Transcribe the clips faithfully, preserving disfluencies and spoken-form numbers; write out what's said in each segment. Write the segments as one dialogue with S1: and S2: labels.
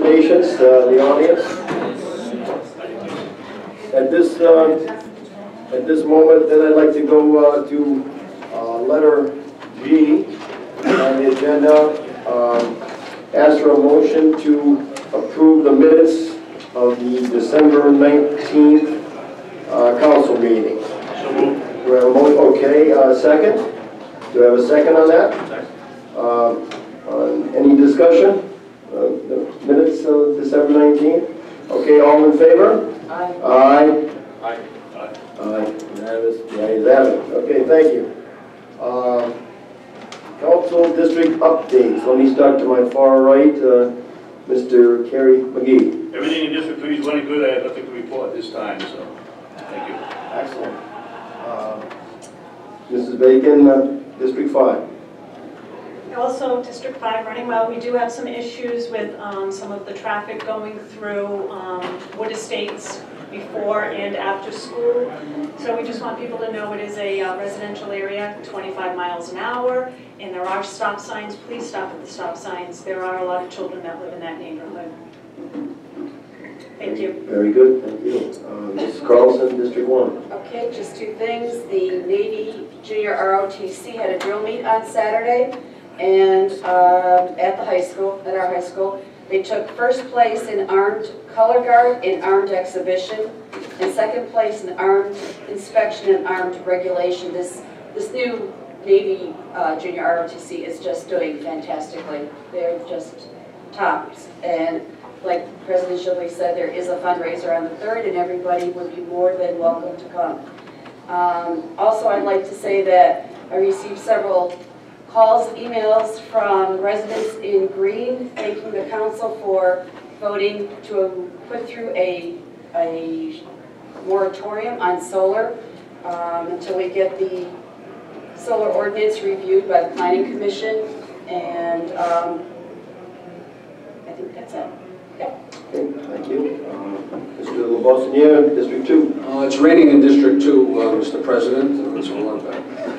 S1: patience, uh, the audience. At this, uh, at this moment, then I'd like to go uh, to uh, letter G on the agenda. Um, ask for a motion to approve the minutes of the December nineteenth uh, council meeting.
S2: So moved.
S1: Do we have a motion? Okay, uh, second? Do we have a second on that?
S2: Second.
S1: Uh, on any discussion? Uh, the minutes of December nineteenth? Okay, all in favor?
S3: Aye.
S1: Aye.
S2: Aye. Aye.
S1: Aye. Unanimous. The ayes have it. Okay, thank you. Uh, council district updates. Let me start to my far right. Uh, Mister Kerry McGee.
S2: Everything in District three is running good. I have nothing to report this time, so thank you.
S1: Excellent. Uh, Missus Bacon, uh, District five.
S4: Also, District five running well. We do have some issues with um, some of the traffic going through um, Wood Estates before and after school. So we just want people to know it is a uh, residential area, twenty-five miles an hour, and there are stop signs. Please stop at the stop signs. There are a lot of children that live in that neighborhood. Thank you.
S1: Very good, thank you. Uh, Missus Carlson, District one.
S3: Okay, just two things. The Navy Junior R O T C had a drill meet on Saturday, and uh, at the high school, at our high school, they took first place in armed color guard and armed exhibition, and second place in armed inspection and armed regulation. This this new Navy uh, Junior R O T C is just doing fantastically. They're just tops. And like President Shibley said, there is a fundraiser on the third, and everybody would be more than welcome to come. Um, also, I'd like to say that I received several calls, emails from residents in Green thanking the council for voting to put through a, a moratorium on solar um, until we get the solar ordinance reviewed by the Planning Commission, and um, I think that's it. Yeah.
S1: Okay, thank you. Uh, Mister LeBossinier, District two.
S5: Uh, it's raining in District two, uh, Mister President, and it's all about.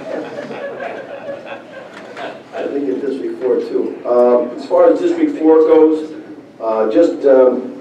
S1: I think in District four too. Um, as far as District four goes, uh, just um,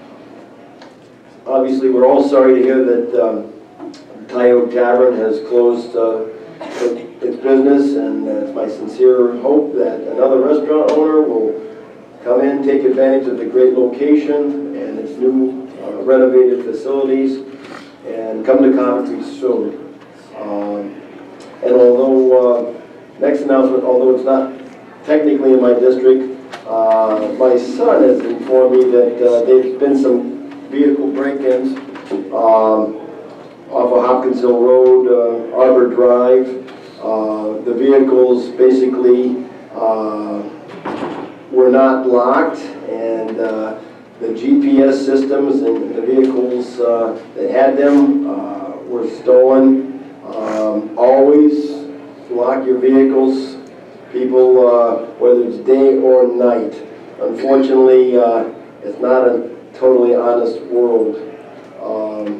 S1: obviously we're all sorry to hear that um, Tyo Tavern has closed uh, its business, and uh, it's my sincere hope that another restaurant owner will come in, take advantage of the great location and its new uh, renovated facilities, and come to Coventry soon. Um, and although, uh, next announcement, although it's not technically in my district, uh, my son has informed me that uh, there's been some vehicle break-ins um, off of Hopkins Hill Road, uh, Arbor Drive. Uh, the vehicles basically uh, were not locked, and uh, the G P S systems and the vehicles uh, that had them uh, were stolen. Um, always lock your vehicles, people, uh, whether it's day or night. Unfortunately, uh, it's not a totally honest world. Um,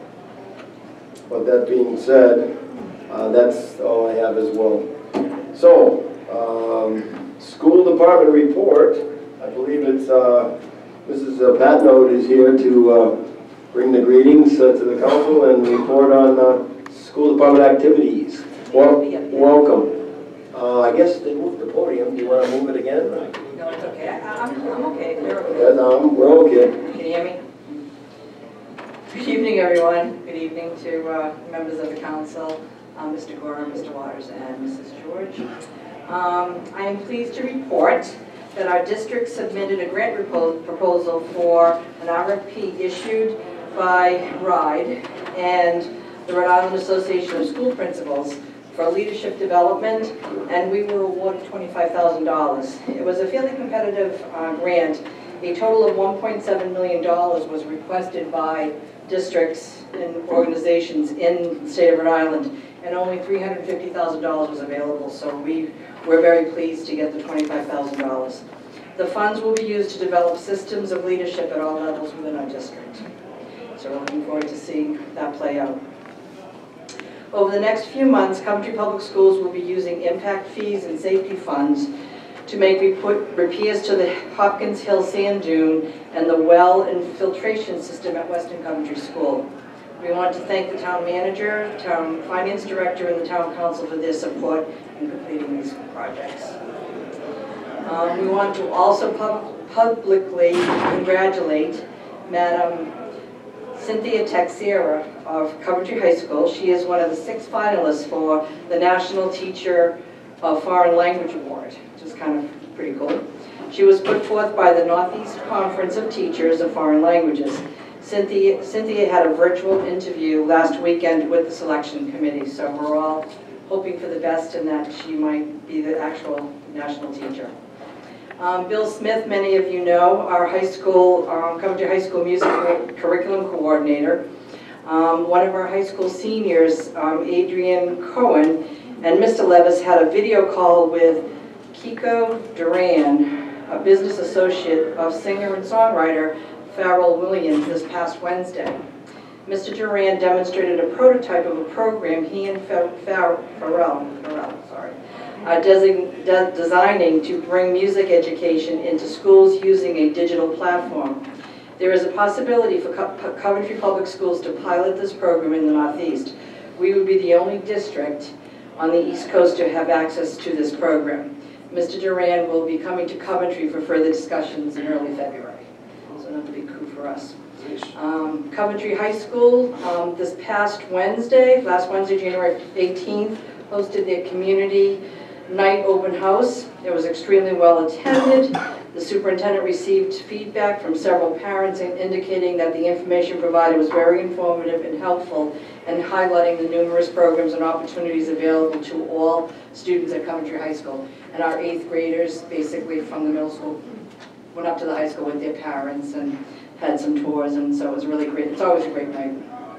S1: but that being said, uh, that's all I have as well. So, um, school department report. I believe it's uh, Missus Patnode is here to uh, bring the greetings uh, to the council and report on uh, school department activities. Well, welcome. Uh, I guess they moved the podium. Do you want to move it again?
S3: No, it's okay. I, I'm, I'm okay. We're okay.
S1: Yes, um, we're okay.
S6: Can you hear me? Good evening, everyone. Good evening to uh, members of the council, uh, Mister Gore, Mister Waters, and Missus George. Um, I am pleased to report that our district submitted a grant proposal for an R F P issued by RIDE and the Rhode Island Association of School Principals for leadership development, and we were awarded twenty-five thousand dollars. It was a fairly competitive uh, grant. A total of one point seven million dollars was requested by districts and organizations in the state of Rhode Island, and only three hundred fifty thousand dollars was available, so we were very pleased to get the twenty-five thousand dollars. The funds will be used to develop systems of leadership at all levels within our district. So we're looking forward to seeing that play out. Over the next few months, Coventry Public Schools will be using impact fees and safety funds to make reput- repairs to the Hopkins Hill sand dune and the well and filtration system at Weston Coventry School. We want to thank the town manager, town finance director, and the town council for their support in completing these projects. Um, we want to also pub publicly congratulate Madam Cynthia Texera of Coventry High School. She is one of the six finalists for the National Teacher of Foreign Language Award, which is kind of pretty cool. She was put forth by the Northeast Conference of Teachers of Foreign Languages. Cynthia, Cynthia had a virtual interview last weekend with the selection committee, so we're all hoping for the best and that she might be the actual national teacher. Um, Bill Smith, many of you know, our high school, um, Coventry High School music curriculum coordinator. Um, one of our high school seniors, um, Adrian Cohen, and Mister Levis had a video call with Kiko Duran, a business associate of singer and songwriter Pharrell Williams, this past Wednesday. Mister Duran demonstrated a prototype of a program he and Pharrell, Pharrell sorry, are de designing to bring music education into schools using a digital platform. There is a possibility for Co Coventry Public Schools to pilot this program in the Northeast. We would be the only district on the East Coast to have access to this program. Mister Duran will be coming to Coventry for further discussions in early February. So another big coup for us. Um, Coventry High School, um, this past Wednesday, last Wednesday, January eighteenth, hosted their community night open house. It was extremely well attended. The superintendent received feedback from several parents indicating that the information provided was very informative and helpful, and highlighting the numerous programs and opportunities available to all students at Coventry High School. And our eighth graders, basically from the middle school, went up to the high school with their parents and had some tours, and so it was really great. It's always a great night.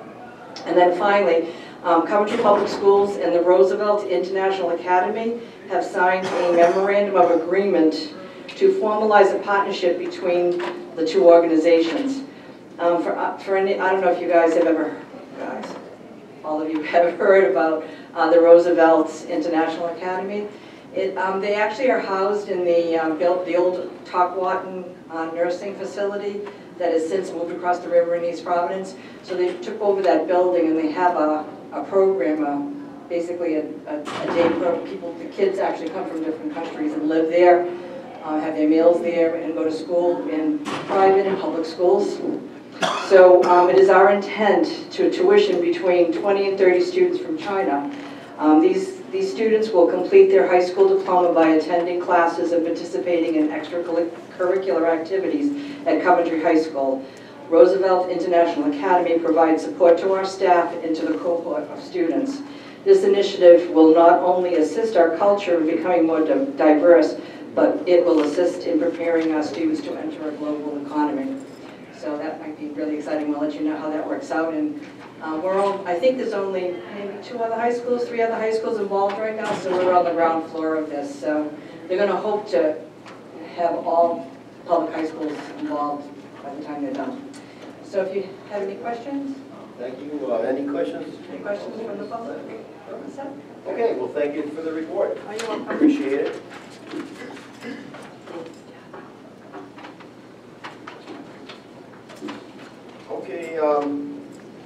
S6: And then finally, um, Coventry Public Schools and the Roosevelt International Academy have signed a memorandum of agreement to formalize a partnership between the two organizations. Um, for, uh, for any, I don't know if you guys have ever, guys, all of you have heard about uh, the Roosevelt International Academy. It, um, they actually are housed in the, um, built, the old Talkwatton uh, nursing facility that has since moved across the river in East Providence. So they took over that building, and they have a, a program, uh, basically a, a, a day program. People, the kids actually come from different countries and live there, uh, have their meals there, and go to school in private and public schools. So um, it is our intent to tuition between twenty and thirty students from China. Um, these, these students will complete their high school diploma by attending classes and participating in extracurricular activities at Coventry High School. Roosevelt International Academy provides support to our staff and to the cohort of students. This initiative will not only assist our culture in becoming more di diverse, but it will assist in preparing our students to enter a global economy. So that might be really exciting. We'll let you know how that works out. And uh, we're all, I think there's only maybe two other high schools, three other high schools involved right now, so we're on the ground floor of this. So they're going to hope to have all public high schools involved by the time they're done. So if you have any questions?
S1: Thank you. Uh, any questions?
S6: Any questions from the public?
S1: Okay, well, thank you for the report.
S6: Oh, you're welcome.
S1: Appreciate it. Okay, um,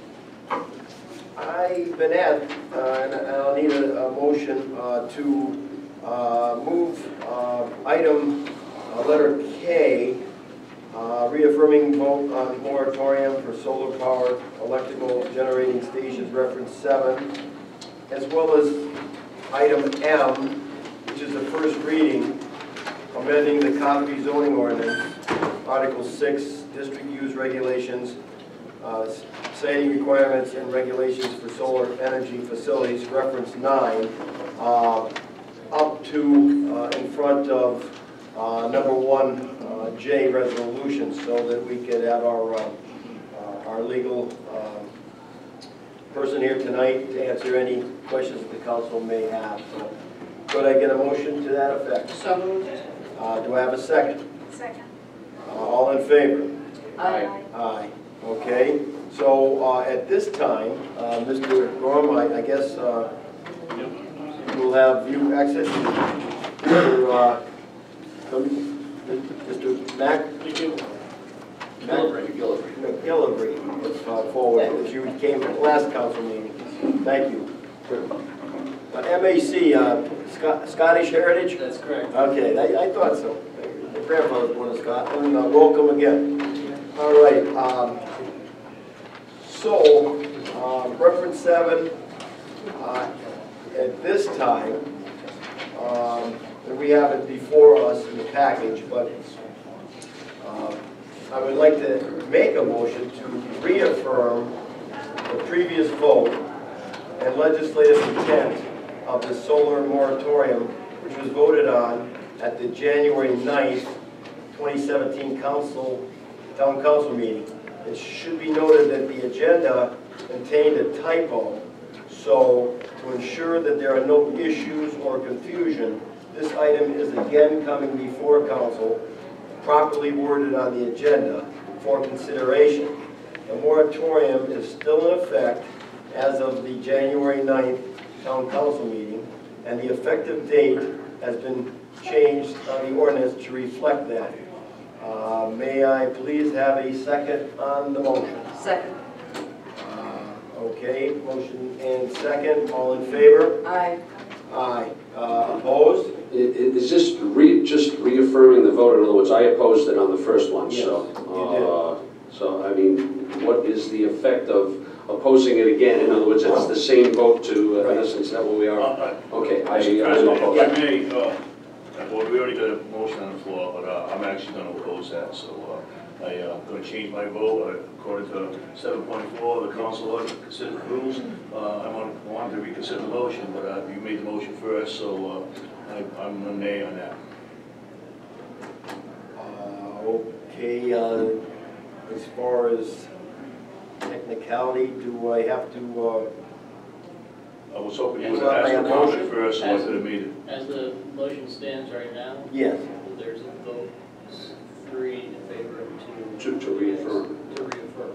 S1: I've been asked, uh, and I'll need a, a motion uh, to uh, move uh, item uh, letter K, uh, reaffirming vote on moratorium for solar power electrical generating stations, reference seven, as well as item M, which is the first reading, amending the Coventry zoning ordinance, Article six, district use regulations, uh, citing requirements and regulations for solar energy facilities, reference nine, uh, up to uh, in front of uh, number one uh, J resolution, so that we could have our uh, uh, our legal uh, person here tonight to answer any questions that the council may have. So, could I get a motion to that effect?
S6: So moved.
S1: Uh, do I have a second?
S4: Second.
S1: Uh, all in favor?
S6: Aye.
S1: Aye. Okay. So uh, at this time, uh, Mister Gorham, I, I guess uh, we'll have you exit. Mister Uh, Mister Mac?
S5: McGillivray.
S1: McGillivray, if, uh, forward, if you came at the last council meeting. Thank you. Uh, M A C, uh, Scot- Scottish Heritage?
S7: That's correct.
S1: Okay, I, I thought so. My grandfather was born in Scotland. Uh, welcome again. All right. Um, so, um, reference seven. Uh, at this time, um, and we have it before us in the package, but uh, I would like to make a motion to reaffirm the previous vote and legislative intent of the solar moratorium, which was voted on at the January ninth, twenty seventeen council, town council meeting. It should be noted that the agenda contained a typo, so to ensure that there are no issues or confusion, this item is again coming before council, properly worded on the agenda for consideration. The moratorium is still in effect as of the January ninth town council meeting, and the effective date has been changed on the ordinance to reflect that. Uh, may I please have a second on the motion?
S3: Second.
S1: Uh, okay, motion and second. All in favor?
S3: Aye.
S1: Aye. Uh, opposed?
S5: I- i- Is this re, just reaffirming the vote? In other words, I opposed it on the first one,
S1: Yes,
S5: so.
S1: you did.
S5: uh, So, I mean, what is the effect of opposing it again? In other words, it's the same vote to, uh, in
S1: Right.
S5: essence, is that what we
S2: Uh,
S5: are?
S2: uh,
S5: Okay, I,
S2: Mister
S5: I'm
S2: President,
S5: opposed.
S2: if I may, uh, well, we already got a motion on the floor, but uh, I'm actually going to oppose that, so uh, I, uh, going to change my vote uh, according to seven point four of the council law, consider the rules. Uh, I want, wanted to reconsider the motion, but uh, you made the motion first, so uh, I, I'm a nay on that.
S1: Uh, okay, uh, as far as technicality, do I have to, uh,
S2: I was hoping you would
S1: Is that
S2: ask
S1: my
S2: the motion
S1: motion?
S2: first, so I could have made it.
S7: As the motion stands right now,
S1: yes.
S7: there's a vote, three in favor of
S5: To-
S7: two.
S5: to reaffirm.
S7: To reaffirm.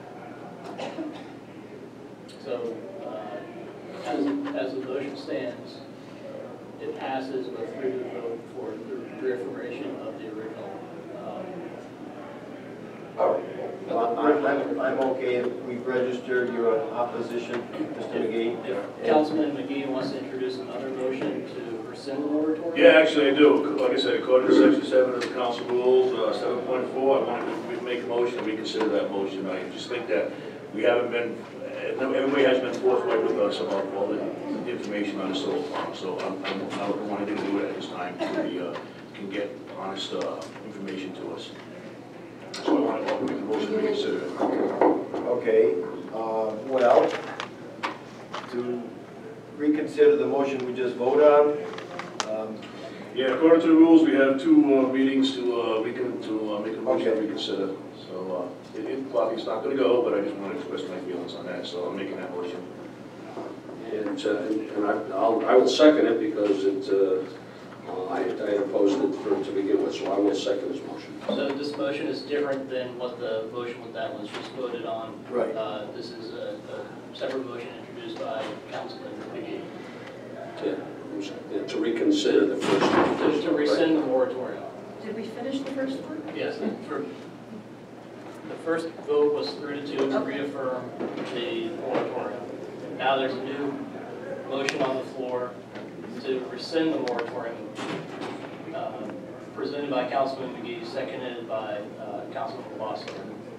S7: So, uh, as, as the motion stands, uh, it passes with three to vote for the reaffirmation of the original. um,
S1: All right. Well, I'm, I'm, I'm okay. We've registered your opposition, Mister McGee.
S7: If Councilman McGee wants to introduce another motion to rescind the moratorium?
S2: Yeah, actually I do. Like I said, according to section seven of the council rules, uh, seven point four, I wanted to make a motion, reconsider that motion. I just think that we haven't been, uh, no, everybody has been forthright with us about all the the information on the solar farm, so I'm, I'm, I don't want to do it at this time until we uh, can get honest uh, information to us. So I want to make a motion to reconsider it.
S1: Okay, uh, well, to reconsider the motion we just voted on, um,
S2: Yeah, according to the rules, we have two uh, meetings to, uh, we can, to uh, make a motion to
S1: Okay.
S2: reconsider. So, uh, it, it, probably it's not gonna go, but I just want to express my feelings on that, so I'm making that motion.
S5: And, uh, and I, I'll, I will second it because it, uh, uh, I, I opposed it for, to begin with, so I will second his motion.
S7: So this motion is different than what the motion with that was just voted on.
S1: Right.
S7: Uh, This is a a separate motion introduced by Councilman McGee.
S5: To, yeah, to reconsider the first.
S7: To-
S5: first
S7: To
S5: one, right?
S7: rescind the moratorium.
S3: Did we finish the first one?
S7: Yes, for, the first vote was three to two to reaffirm the moratorium. Now there's a new motion on the floor to rescind the moratorium, uh, presented by Councilman McGee, seconded by uh, Councilman Bosler.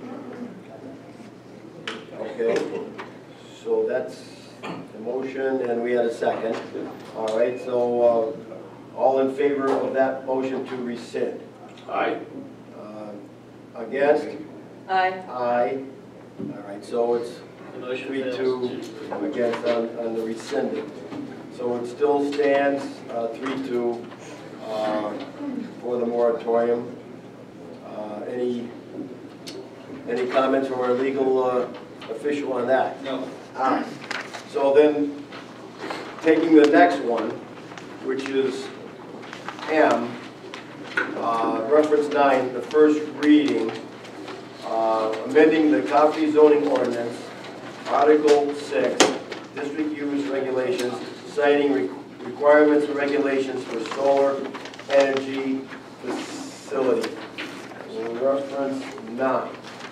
S1: okay. So that's the motion, and we had a second. All right, so uh, all in favor of that motion to rescind?
S5: Aye.
S1: Uh, Against?
S3: Aye.
S1: Aye. All right, so it's
S7: The motion
S1: three,
S7: fails
S1: two,
S7: to,
S1: against on, on the rescinding. So it still stands, uh, three, two, uh, for the moratorium. Uh, any, any comments from our legal, uh, official on that?
S7: no.
S1: Ah, so then, taking the next one, which is M, uh, reference nine, the first reading, uh, amending the Coffee zoning ordinance, Article six, district use regulations, citing re- requirements and regulations for solar energy facility. Reference nine.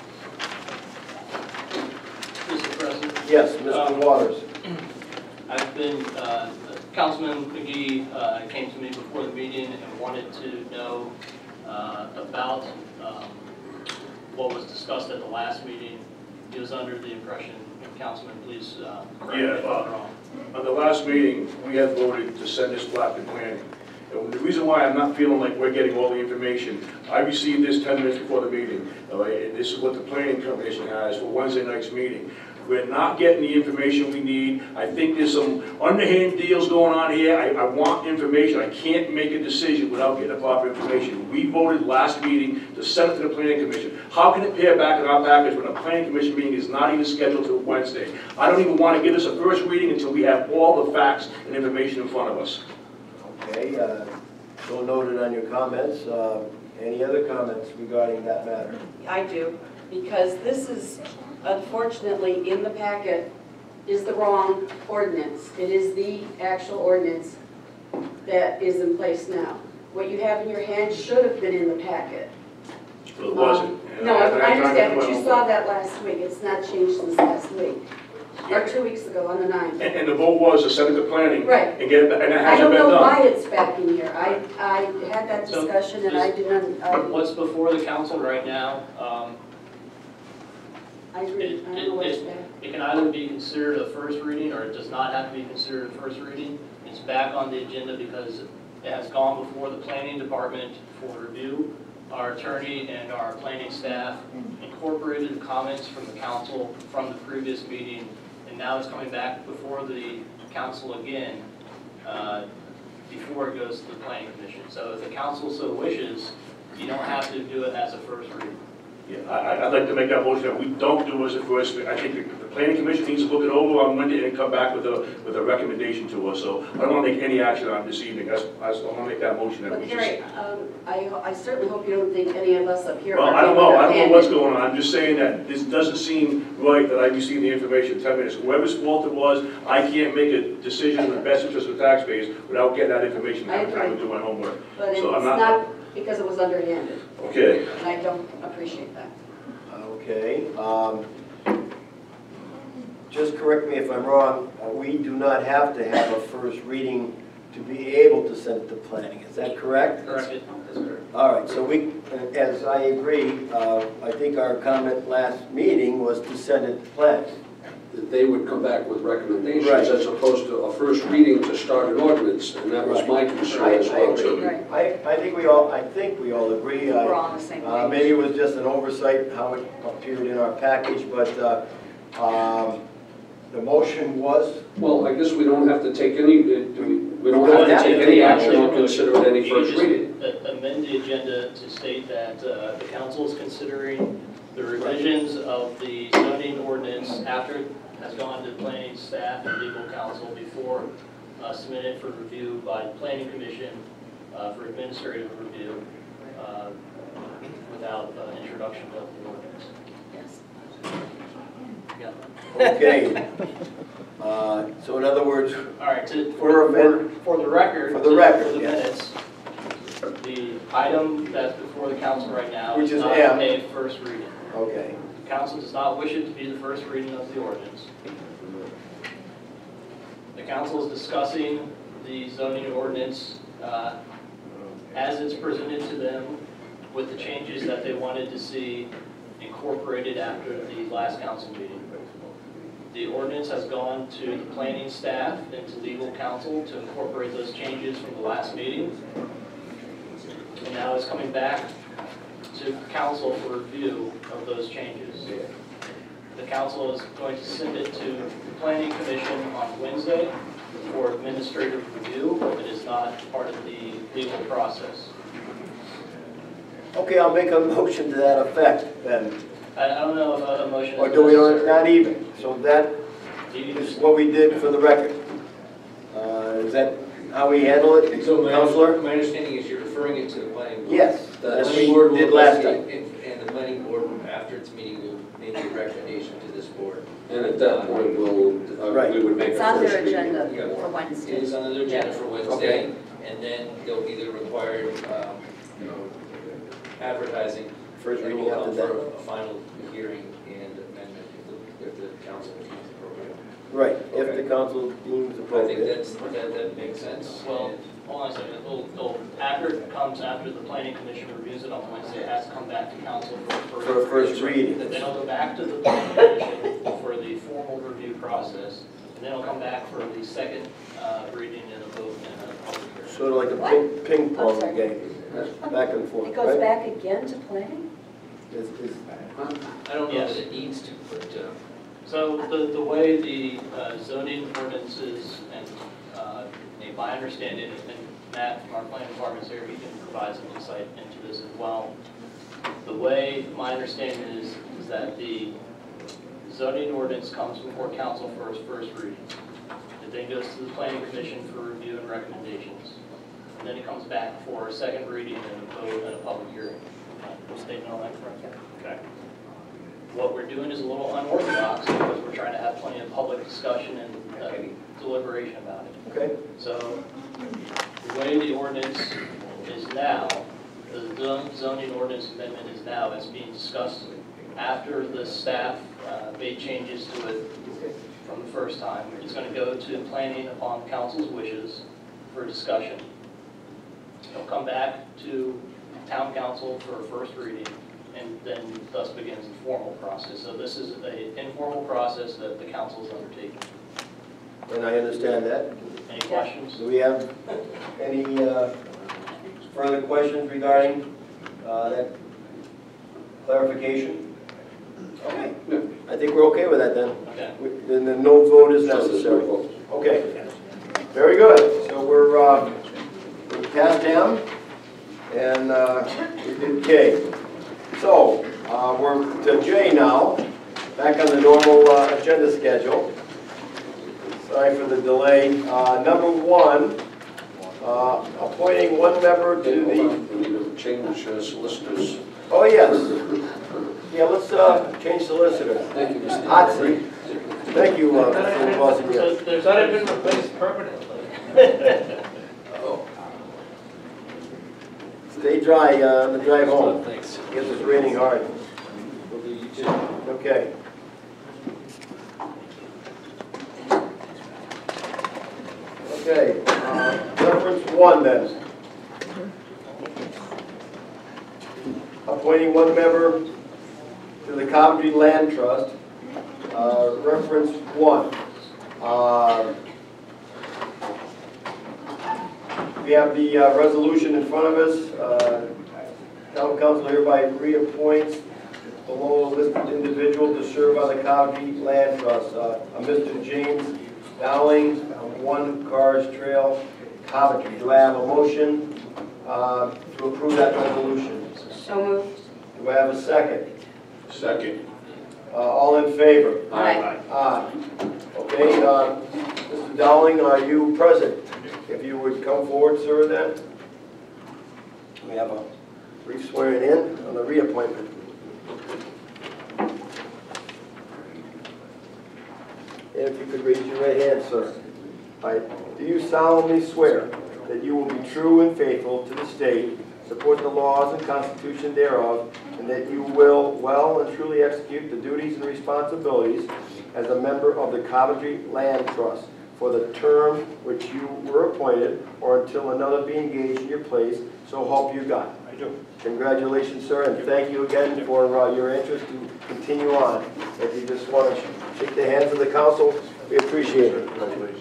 S7: Mister President,
S1: Yes, Mister
S7: Um,
S1: Waters.
S7: I've been, uh, Councilman McGee uh, came to me before the meeting and wanted to know uh, about um, what was discussed at the last meeting. He was under the impression, Councilman, please uh, correct me
S2: Yeah,
S7: if I'm
S2: uh,
S7: wrong.
S2: On the last meeting, we had voted to send this plat to planning. And the reason why I'm not feeling like we're getting all the information, I received this ten minutes before the meeting, all right, and this is what the planning commission has for Wednesday night's meeting. We're not getting the information we need. I think there's some underhand deals going on here. I, I want information. I can't make a decision without getting the proper information. We voted last meeting to send it to the planning commission. How can it appear back in our package when a planning commission meeting is not even scheduled till Wednesday? I don't even want to give this a first reading until we have all the facts and information in front of us.
S1: Okay, uh, so noted on your comments. Uh, Any other comments regarding that matter?
S3: I do, because this is, unfortunately, in the packet, is the wrong ordinance. It is the actual ordinance that is in place now. What you have in your hand should have been in the packet.
S2: Well, it wasn't.
S3: Um,
S2: And
S3: No, I I understand, but
S2: well,
S3: you saw that last week. It's not changed since last week, or two weeks ago on the ninth.
S2: And, and the vote was to send it to planning.
S3: Right.
S2: And get it, and it
S3: I
S2: hasn't
S3: don't
S2: been
S3: know why
S2: done.
S3: it's back in here. I, I had that
S7: So,
S3: discussion and I didn't, I,
S7: What's before the council right now, um,
S3: I agree, I don't know what's back.
S7: it can either be considered a first reading or it does not have to be considered a first reading. It's back on the agenda because it has gone before the planning department for review. Our attorney and our planning staff incorporated the comments from the council from the previous meeting, and now it's coming back before the council again, uh, before it goes to the planning commission. So if the council so wishes, you don't have to do it as a first reading.
S2: Yeah, I, I- I'd like to make that motion that we don't do as a first, I think the the planning commission needs to look it over on Monday and come back with a, with a recommendation to us. So I don't want to make any action on it this evening. That's, I just want to make that motion that
S3: But
S2: we just.
S3: Harry, um, I, I certainly hope you don't think any of us up here
S2: Well,
S3: are
S2: I don't know, I don't know what's
S3: underhanded.
S2: going on, I'm just saying that this doesn't seem right that I received the information in ten minutes. Whoever's fault it was, I can't make a decision in the best interest of the taxpayers without getting that information,
S3: I
S2: and having time to
S3: agree.
S2: do my homework.
S3: But it's
S2: So I'm not-
S3: not because it was underhanded,
S2: Okay,
S3: and I don't appreciate that.
S1: Okay. um, Just correct me if I'm wrong, uh, we do not have to have a first reading to be able to send it to planning, is that correct?
S7: Correct.
S1: All right, so we, as I agree, uh, I think our comment last meeting was to send it to planning.
S5: That they would come back with recommendations
S1: Right.
S5: as opposed to a first reading to start an ordinance, and that was my concern
S1: I,
S5: as
S1: I
S5: well
S1: agree.
S5: too.
S3: Right.
S1: I, I think we all, I think we all agree. I-
S3: We're all on the same
S1: Uh,
S3: page.
S1: Maybe it was just an oversight how it appeared in our package, but uh, um, the motion was,
S5: Well, I guess we don't have to take any, uh, do we, we don't have to take any action or consider it any
S7: You can
S5: first
S7: just
S5: reading.
S7: a- amend the agenda to state that uh, the council is considering the revisions of the zoning ordinance after it has gone to planning staff and legal counsel before uh, submitted for review by the planning commission uh, for administrative review uh, without uh, introduction of the ordinance.
S3: Yes.
S7: Yeah.
S1: okay. Uh, So in other words,
S7: All right, to,
S1: For
S7: for, for,
S1: amend-
S7: for the record.
S1: For the
S7: to-
S1: record,
S7: For the
S1: yes.
S7: minutes, the item that's before the council right now
S1: Which
S7: is
S1: is
S7: not
S1: M.
S7: a first reading.
S1: okay.
S7: The council does not wish it to be the first reading of the ordinance. The council is discussing the zoning ordinance uh, as it's presented to them with the changes that they wanted to see incorporated after the last council meeting. The ordinance has gone to the planning staff and to legal counsel to incorporate those changes from the last meeting. And now it's coming back to council for review of those changes. The council is going to send it to the planning commission on Wednesday for administrative review. It is not part of the legal process.
S1: Okay, I'll make a motion to that effect then.
S7: I I don't know if a a motion is
S1: Or do we,
S7: necessary.
S1: not even? So that
S7: Do you
S1: is
S7: just-
S1: what we did for the record. Uh, Is that how we handle it,
S8: So my,
S1: Counselor?
S8: my understanding is you're referring it to the planning board.
S1: Yes,
S8: The
S1: as
S8: planning
S1: we
S8: board will
S1: did last time.
S8: investigate, And and the planning board, after its meeting, will make a recommendation to this board.
S5: And at that point, we'll, uh,
S1: Right.
S5: we would make a
S3: It's on
S5: first
S3: their
S5: reading.
S3: agenda
S8: Yeah.
S3: for
S8: It
S3: Wednesday.
S8: is on their agenda for
S1: Okay.
S8: Wednesday, and then there'll be the required um, you know, advertising.
S1: First
S8: And
S1: reading
S8: we'll
S1: after
S8: come
S1: that.
S8: for a final hearing and amendment if the, if the council deems appropriate.
S1: Right, if
S8: Okay.
S1: the council deems
S8: I think
S1: appropriate.
S8: that's, that, that makes sense.
S7: Well,
S8: And-
S7: hold on a second, it'll, it'll, after it comes, after the planning commission reviews it on Wednesday, it has to come back to council for a
S1: For a
S7: first.
S1: first reading.
S7: Then it'll go back to the planning commission for the formal review process, and then it'll come back for the second, uh, reading and a vote and a public hearing.
S1: Sort of like a
S3: What?
S1: ping, ping
S3: I'm
S1: pong
S3: sorry.
S1: game, back and forth,
S3: It goes
S1: right?
S3: back again to planning?
S1: Is- is-
S8: I don't know
S7: Yes.
S8: that it needs to, but, uh,
S7: So the, the way the uh, zoning ordinances and, uh, if I understand it, and Matt from our planning department's here, he can provide some insight into this as well. The way, my understanding is, is that the zoning ordinance comes before council for its first reading. It then goes to the planning commission for review and recommendations. And then it comes back for a second reading and a vote and a public hearing. Uh, Statement on that correct? Okay. What we're doing is a little unorthodox because we're trying to have plenty of public discussion and uh, deliberation about it.
S1: Okay,
S7: So the way the ordinance is now, the zon- zoning ordinance amendment is now, it's being discussed after the staff uh, made changes to it from the first time. It's going to go to planning upon council's wishes for discussion. It'll come back to town council for a first reading, and then thus begins the formal process. So this is an informal process that the council is undertaking.
S1: and I understand that.
S7: Any questions?
S1: Do we have any uh, further questions regarding uh, that clarification? Okay, I think we're okay with that then.
S7: Okay.
S1: We- Then the no vote is
S5: So there's no
S1: necessary.
S5: vote.
S1: Okay, very good. So we're, uh, we're past M, and uh, we did K. So, uh, we're to J now, back on the normal uh, agenda schedule. Sorry for the delay. Uh, Number one, uh, appointing one member to
S5: Okay, hold
S1: the,
S5: on. We need to change uh, solicitors.
S1: oh yes. Yeah, let's uh, change solicitor.
S5: Thank you, Mister
S1: Hot seat. Thank you, uh, Mister Boston.
S7: So there's
S9: Thought it'd been replaced permanently.
S5: Oh,
S1: Stay dry uh, on the drive home.
S8: Thanks.
S1: Guess it's raining hard.
S5: will be you too.
S1: Okay. Okay, uh, reference one then. Appointing one member to the Coventry Land Trust. Uh, Reference one. Uh, We have the uh, resolution in front of us. Uh, Town council hereby reappoints below listed individual to serve on the Coventry Land Trust. Uh, a Mister James Dowling, um, One Cars Trail, Coventry. Do I have a motion uh, to approve that resolution?
S3: So moved.
S1: Do I have a second?
S2: Second.
S1: Uh, All in favor?
S3: Aye.
S1: Aye. Okay, uh, Mister Dowling, are you present? If you would come forward, sir, then. We have a brief swearing in on the reappointment. If you could raise your right hand, sir. I, do you solemnly swear that you will be true and faithful to the state, support the laws and constitution thereof, and that you will well and truly execute the duties and responsibilities as a member of the Coventry Land Trust for the term which you were appointed or until another be engaged in your place, so help you God?
S2: I do.
S1: Congratulations, sir, and thank you again for uh, your interest to continue on. If you just want to shake the hands of the council, we appreciate it.
S2: Congratulations.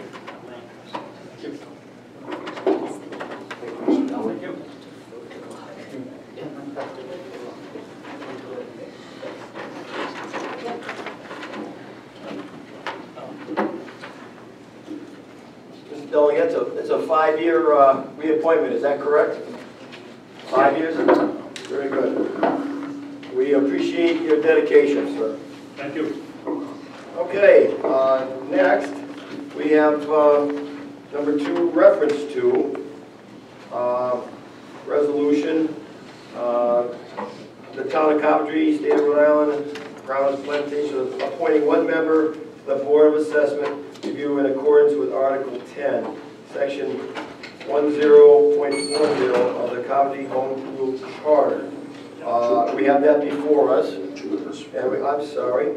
S1: Mister Dowling, it's a, it's a five-year uh, reappointment, is that correct? Five years? Very good. We appreciate your dedication, sir.
S2: Thank you.
S1: Okay, uh, next, we have uh, number two, reference to uh, resolution, uh, the town of Coventry, state of Rhode Island, Providence Plantation, appointing one member to the Board of Assessment review in accordance with Article ten, Section one zero point four zero of the County Home Rule Charter. Uh, We have that before us, and we, I'm sorry.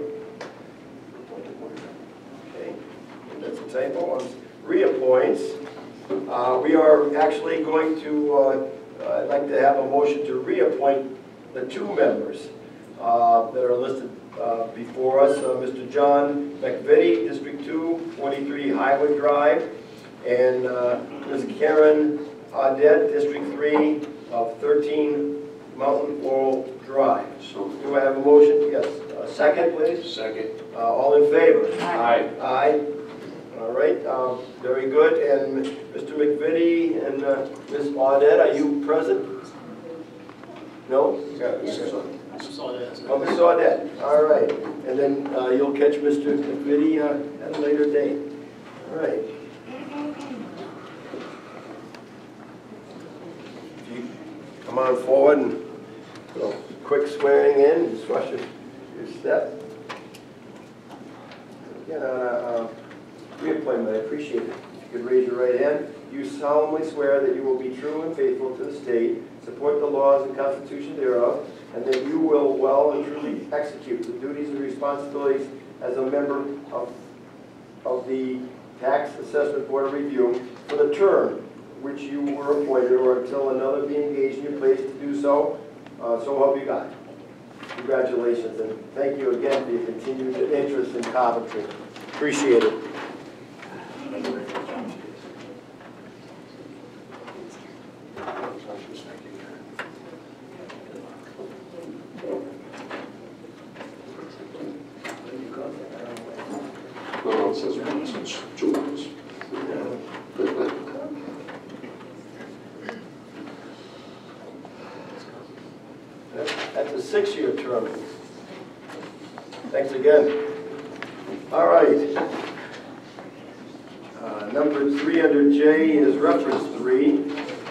S1: Okay, that's a typo, on reappoints. Uh, We are actually going to, uh, I'd like to have a motion to reappoint the two members uh, that are listed uh, before us. Uh, Mister John McVitie, District two, forty-three Highwood Drive, and uh, Miz Karen Audette, District three of thirteen Mountain Laurel Drive. So do I have a motion? Yes. Uh, Second, please.
S2: Second.
S1: Uh, All in favor?
S2: Aye.
S1: Aye. All right, um, very good. And Mister McVitie and uh, Miz Audette, are you present? No?
S5: This is on.
S7: Saw that.
S1: Oh, Miz Audette, all right. And then uh, you'll catch Mister McVitie uh, at a later date. All right. If you come on forward and do a quick swearing in, just rush your, your step. Again, uh, uh, reappointment, I appreciate it. If you could raise your right hand. You solemnly swear that you will be true and faithful to the state, support the laws and constitution thereof, and that you will well and truly execute the duties and responsibilities as a member of, of the Tax Assessment Board of Review for the term which you were appointed or until another be engaged in your place to do so. Uh, so help you God. Congratulations, and thank you again for your continued interest in Coventry. Appreciate it.
S5: No, it says one, it says two of us.
S1: That's a six-year term. Thanks again. All right. Uh, number three under J is reference three.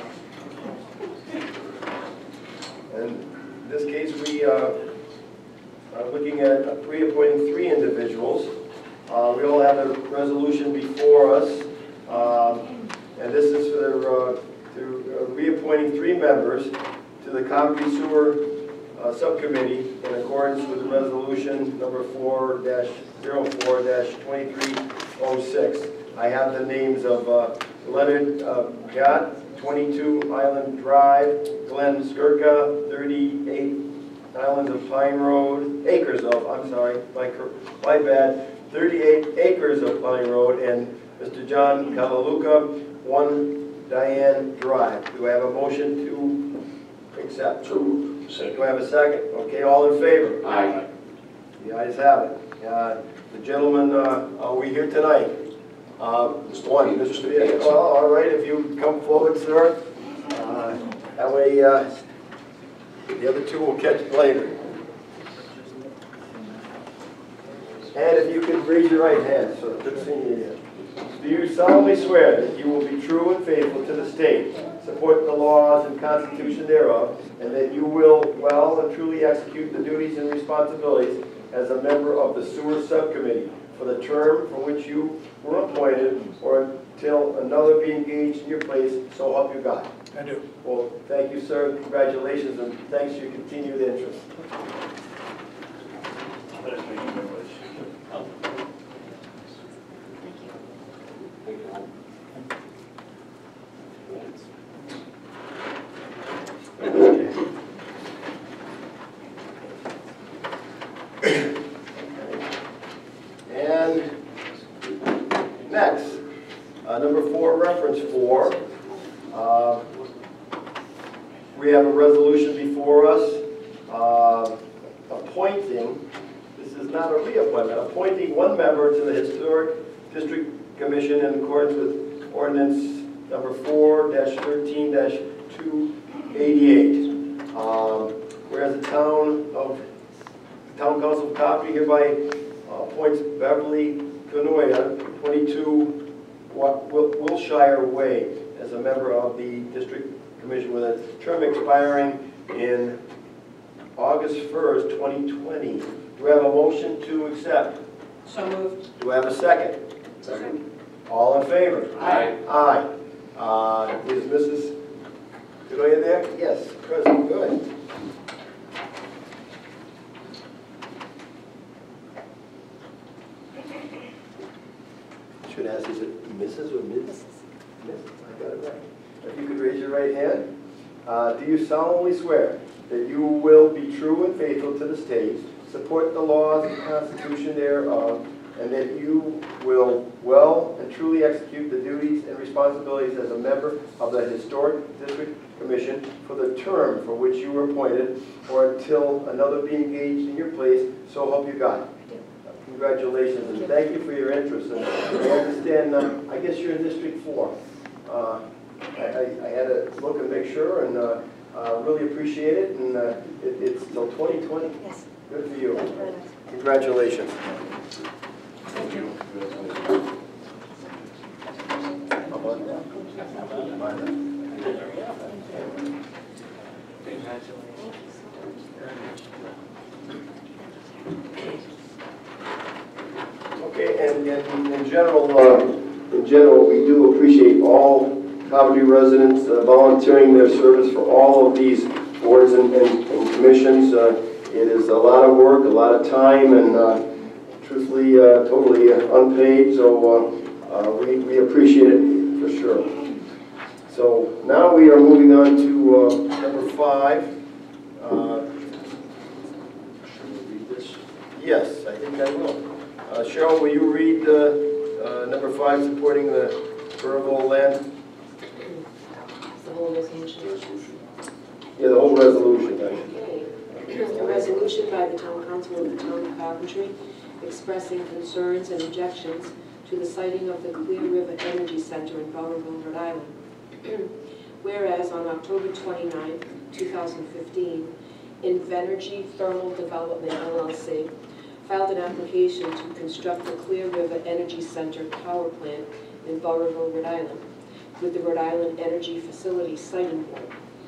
S1: And in this case, we uh, are looking at reappointing three individuals. Uh, we all have a resolution before us, um, and this is for uh, to, uh, reappointing three members to the Coventry Sewer uh, Subcommittee in accordance with resolution number four dash zero four dash twenty-three oh six. I have the names of uh, Leonard uh, Gott, twenty-two Island Drive, Glenn Skirka, thirty-eight Islands of Pine Road, acres of, I'm sorry, my, my bad, thirty-eight acres of Pine Road, and Mister John Kalaluka, one Diane Drive. Do I have a motion to accept?
S5: So,
S1: Do I have a second? Okay, all in favor?
S5: aye.
S1: The ayes have it. Uh, the gentleman, uh, are we here tonight? Uh,
S5: Mister
S1: one,
S5: Peters,
S1: Mister
S5: Mister
S1: Peters. Well, all right, if you come forward, sir. Uh, that way, uh, the other two will catch later. And if you could raise your right hand, sir. Good seeing you again. Do you solemnly swear that you will be true and faithful to the state, support the laws and constitution thereof, and that you will well and truly execute the duties and responsibilities as a member of the Sewer Subcommittee for the term for which you were appointed or until another be engaged in your place, so help you God?
S9: I do.
S1: Well, thank you, sir. Congratulations, and thanks for your continued interest. And next, uh, number four, reference four. Uh, we have a resolution before us uh, appointing, this is not a reappointment, appointing one member to the Historic District Commission in accordance with ordinance number four dash thirteen dash two eighty-eight. Um, whereas the town of, the Town Council of Coventry hereby uh, appoints Beverly Canoia, twenty-two Wil- Wilshire Way, as a member of the District Commission with a term expiring in August first, twenty twenty. Do we have a motion to accept?
S6: So moved.
S1: Do I have a second?
S5: Second.
S1: All in favor?
S5: Aye.
S1: Aye. Uh, Is Missus Godoy there? Yes, present, good. Should ask, is it Missus or Missus? Missus, I got it right. If you could raise your right hand. Uh, Do you solemnly swear that you will be true and faithful to the state, support the laws and constitution thereof, and that you will well and truly execute the duties and responsibilities as a member of the Historic District Commission for the term for which you were appointed, or until another be engaged in your place, so help you God? Congratulations, and thank you for your interest. And I understand, uh, I guess you're in District Four. Uh, I, I, I had to look and make sure, and uh, uh, really appreciate it, and uh, it, it's till twenty twenty.
S3: Yes.
S1: Good for you. Congratulations.
S2: Thank you.
S1: Okay, and, and in general, uh, in general, we do appreciate all Coventry residents uh, volunteering their service for all of these boards and, and, and commissions. Uh, it is a lot of work, a lot of time, and uh, truthfully, uh, totally unpaid, so uh, uh, we, we appreciate it for sure. So now we are moving on to uh, number five. Uh,
S5: Should we read this?
S1: yes, I think I will. Uh, Cheryl, will you read uh, uh, number five, supporting the Burrillville land?
S10: The whole resolution.
S1: Yeah, the whole resolution, actually.
S10: Okay. A resolution by the Town Council of the Town of Coventry expressing concerns and objections to the siting of the Clear River Energy Center in Burrillville, Rhode Island. Whereas on October twenty-ninth, two thousand fifteen, Invenergy Thermal Development L L C filed an application to construct the Clear River Energy Center power plant in Burrillville, Rhode Island, with the Rhode Island Energy Facility Siting Board.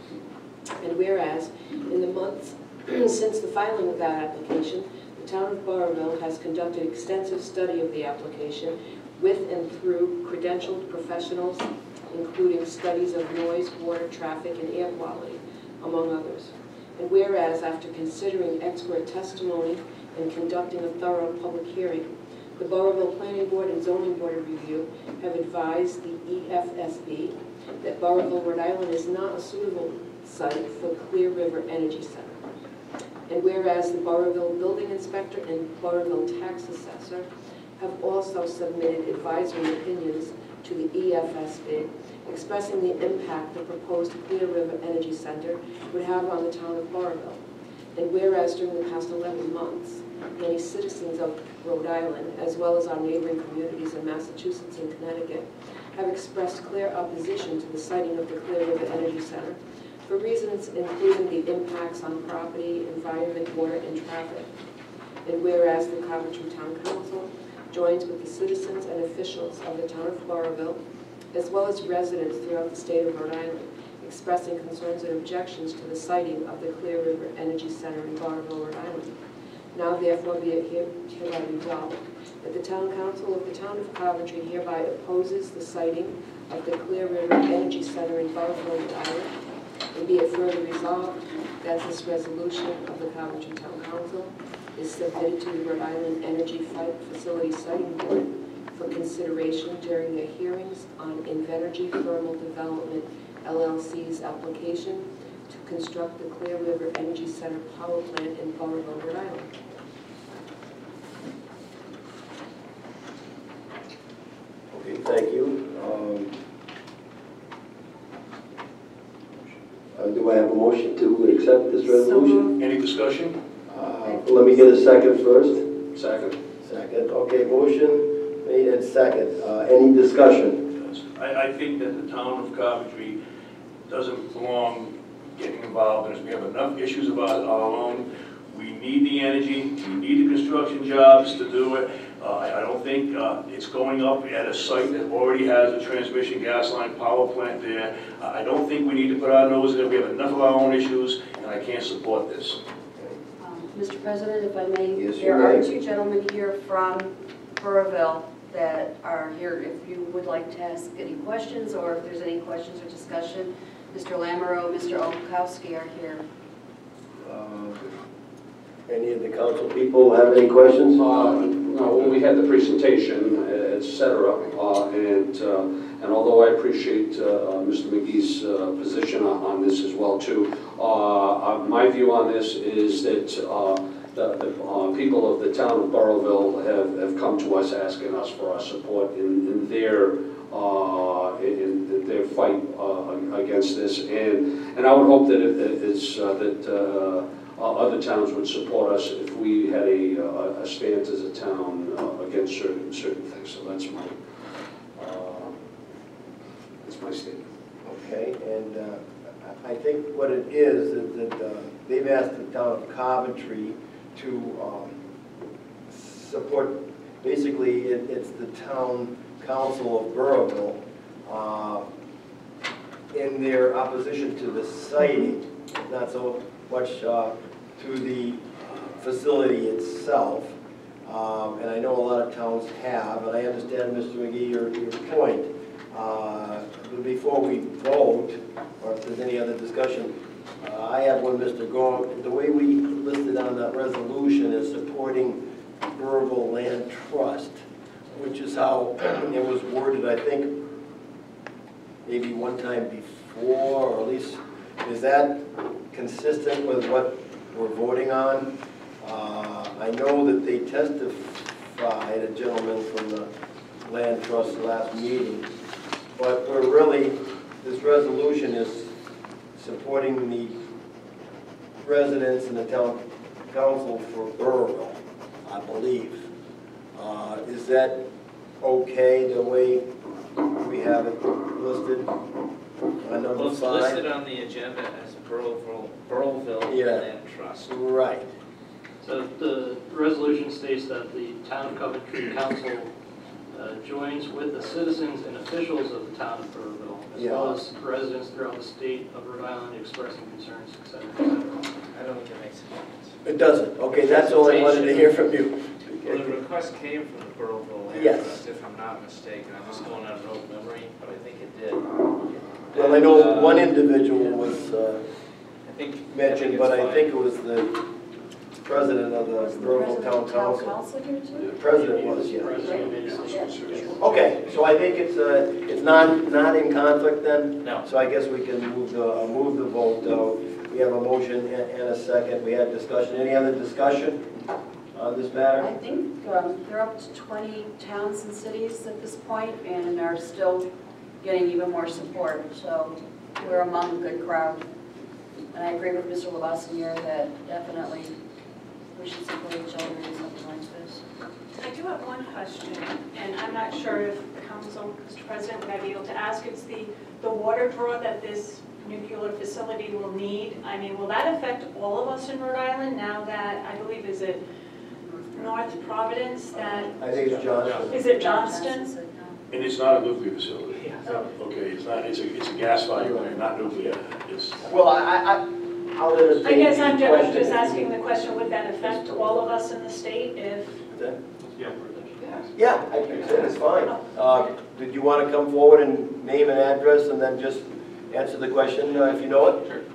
S10: And whereas, in the months since the filing of that application, the town of Burrillville has conducted extensive study of the application with and through credentialed professionals, including studies of noise, water, traffic, and air quality, among others. And whereas, after considering expert testimony and conducting a thorough public hearing, the Burrillville Planning Board and Zoning Board of Review have advised the E F S B that Burrillville, Rhode Island is not a suitable site for Clear River Energy Center. And whereas the Burrillville Building Inspector and Burrillville Tax Assessor have also submitted advisory opinions to the E F S B expressing the impact the proposed Clear River Energy Center would have on the town of Burrillville. And whereas during the past eleven months, many citizens of Rhode Island, as well as our neighboring communities in Massachusetts and Connecticut, have expressed clear opposition to the siting of the Clear River Energy Center for reasons including the impacts on property, environment, water, and traffic. And whereas the Coventry Town Council joins with the citizens and officials of the town of Burrillville, as well as residents throughout the state of Rhode Island, expressing concerns and objections to the siting of the Clear River Energy Center in Burrillville, Rhode Island. Now therefore be it here, hereby resolved that the Town Council of the Town of Coventry hereby opposes the siting of the Clear River Energy Center in Burrillville, Rhode Island, and be it further resolved that this resolution of the Coventry Town Council is submitted to the Rhode Island Energy Facility Siting Board for consideration during their hearings on Invenergy Thermal Development L L C's application to construct the Clear River Energy Center power plant in Burrillville, Rhode Island.
S1: Okay, thank you. Um, uh, do I have a motion to accept this resolution?
S2: Any discussion?
S1: Uh, let me get a second first.
S5: Second.
S1: Second. Okay, motion made and second. Uh, any discussion?
S2: I, I think that the town of Coventry doesn't belong getting involved in this. We have enough issues of our, our own. We need the energy, we need the construction jobs to do it. Uh, I, I don't think uh, it's going up at a site that already has a transmission gas line power plant there. Uh, I don't think we need to put our nose in it. We have enough of our own issues, and I can't support this.
S3: Um, Mister President, if I may,
S1: Yes, you
S3: there are
S1: may.
S3: two gentlemen here from Burrillville that are here if you would like to ask any questions, or if there's any questions or discussion. Mister Lamoureux, Mister Olkowski are here.
S1: Uh, Any of the council people have any questions?
S5: Uh, No, when we had the presentation, et cetera, uh, and uh, and although I appreciate uh, Mister McGee's uh, position on on this as well too, uh, uh, my view on this is that uh, the the, uh, people of the town of Burrillville have have come to us asking us for our support in, in their uh, in, in their fight uh, against this, and and I would hope that it, it's uh, that. Uh, Uh, other towns would support us if we had a, uh, a stance as a town uh, against certain certain things. So that's my uh, that's my statement.
S1: Okay, and uh, I I think what it is is that uh, they've asked the town of Coventry to um, support. Basically, it, it's the town council of Burrillville uh, in their opposition to the siting, not so much uh, to the facility itself. Um, and I know a lot of towns have, and I understand, Mister McGee, your, your point. Uh, but before we vote, or if there's any other discussion, uh, I have one, Mister Gore. The way we listed on that resolution is supporting Burrillville Land Trust, which is how it was worded, I think, maybe one time before, or at least, is that consistent with what we're voting on? Uh, I know that they testified, a gentleman from the Land Trust last meeting, but we're really, this resolution is supporting the residents and the town council for Burrillville, I believe. Uh, is that okay the way we have it listed? On number
S9: Well, it's
S1: five?
S9: listed on the agenda as Burrillville, Burrillville
S1: Yeah.
S9: Land Trust.
S1: Right.
S7: So the resolution states that the Town of Coventry Council uh, joins with the citizens and officials of the town of Burrillville, as well
S1: Yeah.
S7: as residents throughout the state of Rhode Island expressing concerns, et cetera, et cetera.
S9: I don't think it makes a difference.
S1: It doesn't. Okay, that's all I wanted to hear from you.
S9: Well, the request came from the Burrillville Land
S1: Yes.
S9: Trust, if I'm not mistaken. I'm just going on road memory, but I think it did.
S1: Well, I know one individual was uh,
S9: I think
S1: mentioned,
S9: it's
S1: but I
S9: fine.
S1: think it was the president of the Burrillville Town Council.
S3: Council here too?
S1: The president was, yeah.
S7: President made a statement.
S1: Okay, so I think it's, uh, it's not, not in conflict then?
S9: No.
S1: So I guess we can move the, uh, move the vote. Uh, We have a motion and and a second. We had discussion. Any other discussion on this
S3: I
S1: matter?
S3: think um, they're up to twenty towns and cities at this point and are still getting even more support. So we're among a good crowd. And I agree with Mister Lavassigner that definitely we should support each other in something like this.
S4: I do have one question, and I'm not sure if the council, Mister President, would I be able to ask? It's the, the water draw that this nuclear facility will need. I mean, will that affect all of us in Rhode Island now that, I believe, is it North Providence that,
S1: I think it's Johnston.
S4: is it Johnston?
S2: And it's not a nuclear facility. Okay, it's not, it's a, it's a gas-fired plant, not nuclear. It's,
S1: Well, I, I, I'll entertain
S4: I guess
S1: the
S4: I'm ju- I'm
S1: question.
S4: just asking the question, would that affect all of us in the state if?
S1: Yeah, I think it's fine. Uh, Did you want to come forward and name and address and then just answer the question uh, if you know it?
S11: Sure.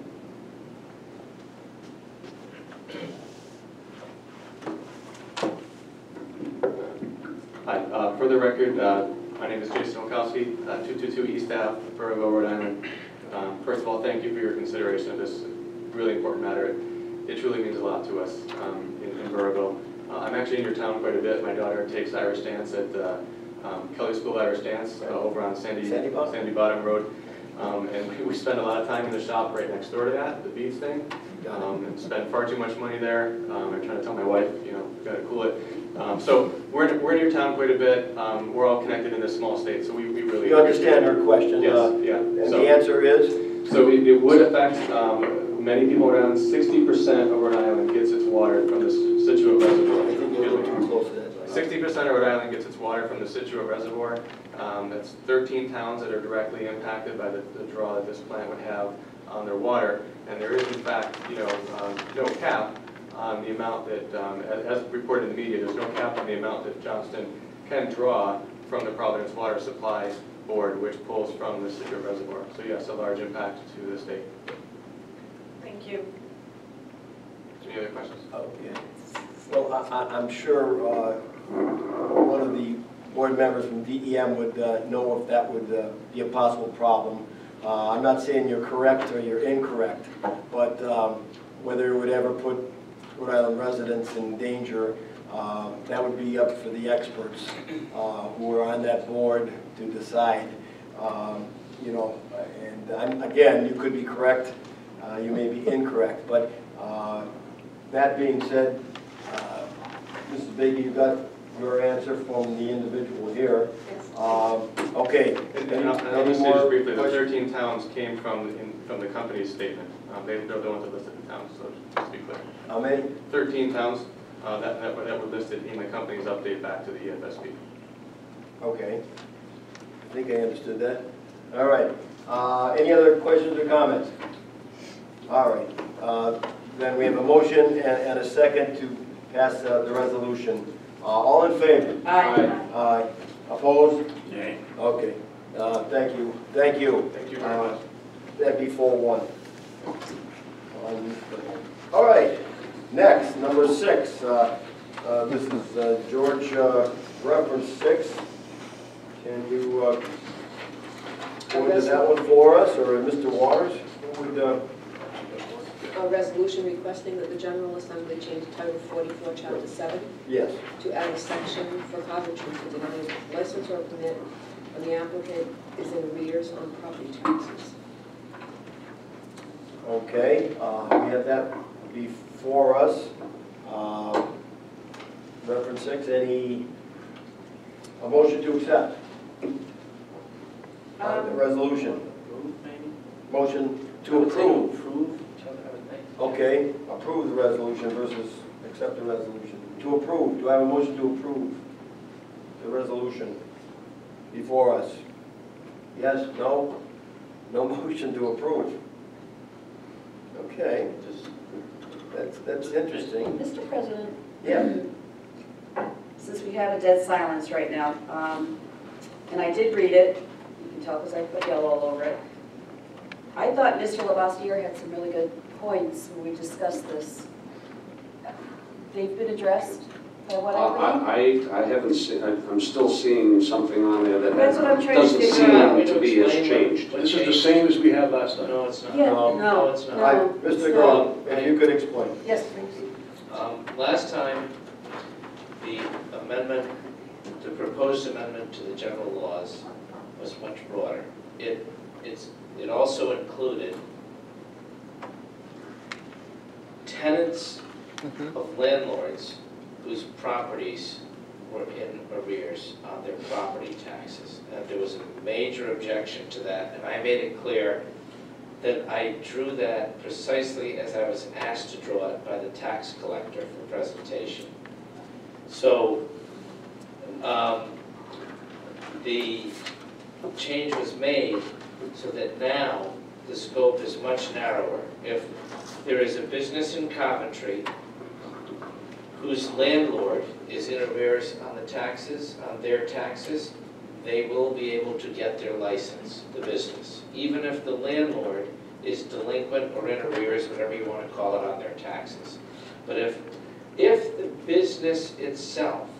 S11: Hi, uh, for the record, uh, my name is Jason Olkowski, uh, two two two East Ave, Burrillville, Rhode Island. Um, first of all, thank you for your consideration of this really important matter. It, it truly means a lot to us um, in, in Burrillville. Uh, I'm actually in your town quite a bit. My daughter takes Irish dance at uh, um, Kelly School Irish Dance uh, over on Sandy,
S1: Sandy Bottom?
S11: Sandy Bottom Road. Um, and we, we spend a lot of time in the shop right next door to that, the beads thing. Um, and spend far too much money there. Um, I'm trying to tell my wife, you know, we've got to cool it. Um, so we're in, we're in your town quite a bit. Um, we're all connected in this small state, so we, we really
S1: You understand her question?
S11: Yes,
S1: uh,
S11: yeah.
S1: And
S11: So-
S1: the answer is?
S11: So it, it would affect um, many people around. sixty percent of Rhode Island gets its water from the Situate Reservoir.
S1: I think you're a little too close to that.
S11: sixty percent of Rhode Island gets its water from the Situate Reservoir. Um, that's thirteen towns that are directly impacted by the, the draw that this plant would have on their water. And there is, in fact, you know, um, no cap on the amount that, um, as, as reported in the media, there's no cap on the amount that Johnston can draw from the Providence Water Supply Board, which pulls from the Situate Reservoir. So yes, a large impact to the state.
S4: Thank you.
S11: Any other questions?
S1: Okay. Well, I, I- I'm sure uh, one of the board members from D E M would uh, know if that would uh, be a possible problem. Uh, I'm not saying you're correct or you're incorrect, but um, whether it would ever put Rhode Island residents in danger, uh, that would be up for the experts uh, who are on that board to decide. Um, You know, and I'm- again, you could be correct, uh, you may be incorrect, but uh, that being said, uh, Missus Biggie, you got your answer from the individual here. Um, Okay.
S11: And
S1: Any-
S11: and I'll and I'll
S1: any
S11: just say
S1: more
S11: just briefly, the
S1: questions?
S11: thirteen towns came from, in- from the company's statement. Um, They, they're the ones that listed the towns, so just to be clear.
S1: How many?
S11: thirteen towns uh, that, that were that were listed in the company's update back to the E F S B.
S1: Okay. I think I understood that. All right. Uh, Any other questions or comments? All right. Uh, Then we have a motion and and a second to pass uh, the resolution. Uh, All in favor?
S6: Aye.
S1: Aye. Opposed?
S2: Nay.
S1: Okay. Uh, Thank you. Thank you.
S11: Thank you very
S1: Uh,
S11: much.
S1: That'd be four one. All right. Next, number six. Uh, uh, This is uh, George, uh, reference six. Can you uh, go into that one for us, or Mister Waters? Who would, uh,
S10: A resolution requesting that the General Assembly change Title forty-four, Chapter seven,
S1: Yes.
S10: to add a section for Coventry to deny license or permit when the applicant is in arrears on property taxes.
S1: Okay, uh, we have that before us. Uh, Reference six, any, a motion to accept? Uh, The
S3: Um,
S1: resolution.
S7: Approve, maybe?
S1: Motion
S7: I
S1: to
S7: would say
S1: approve.
S7: Approve, I would think.
S1: Okay, approve the resolution versus accept the resolution. To approve, do I have a motion to approve the resolution before us? Yes, no? No motion to approve. Okay, that's, that's interesting.
S3: Mister President,
S1: Yeah,
S3: since we have a dead silence right now, um, and I did read it, you can tell because I put yellow all over it. I thought Mister Labastiere had some really good points when we discussed this. They've been addressed by what I read?
S5: I, I I haven't seen, I- I'm still seeing something on there that
S3: That's what I'm trying to
S5: doesn't
S3: figure out.
S5: seem to be as
S8: Explain what-
S5: changed.
S8: what
S2: This is the
S8: changed.
S2: same as we had last time.
S8: No, it's not.
S3: Yeah,
S1: Um,
S3: no,
S8: no, it's not.
S1: I,
S3: no.
S1: Mister
S3: it's
S1: Grom,
S3: not.
S1: if you could explain.
S3: Yes, please.
S8: Um, Last time, the amendment, the proposed amendment to the general laws was much broader. It, it's, it also included tenants of landlords whose properties were in arrears on their property taxes. And there was a major objection to that, and I made it clear that I drew that precisely as I was asked to draw it by the tax collector for presentation. So, um, the change was made so that now the scope is much narrower. If there is a business in Coventry whose landlord is in arrears on the taxes, on their taxes, they will be able to get their license, the business, even if the landlord is delinquent or in arrears, whatever you want to call it, on their taxes. But if, if the business itself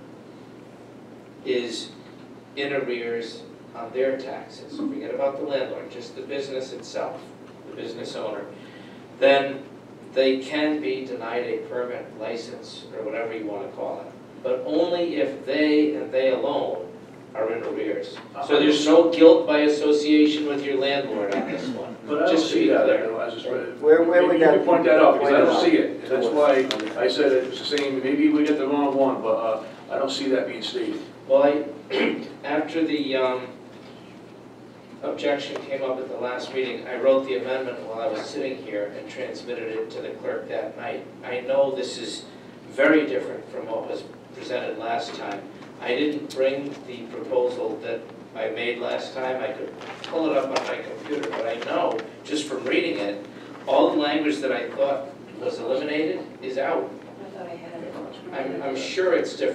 S8: is in arrears on their taxes, forget about the landlord, just the business itself, the business owner, then they can be denied a permit, license, or whatever you want to call it, but only if they and they alone are in arrears. So there's no guilt by association with your landlord on this one.
S2: But I don't
S8: Just to
S2: see
S8: be
S2: that,
S8: clear.
S2: I know, I just read it.
S1: Where, where
S2: Maybe
S1: would
S2: you
S1: that?
S2: could point that out, because I don't
S1: pointed
S2: see
S1: out
S2: it.
S1: to
S2: That's
S1: us?
S2: why I said it was the same, maybe we get the wrong one, but uh, I don't see that being stated.
S8: Well, I, after the um, objection came up at the last meeting, I wrote the amendment while I was sitting here and transmitted it to the clerk that night. I know this is very different from what was presented last time. I didn't bring the proposal that I made last time. I could pull it up on my computer, but I know, just from reading it, all the language that I thought was eliminated is out.
S3: I thought I had it.
S8: I'm, I'm sure it's different.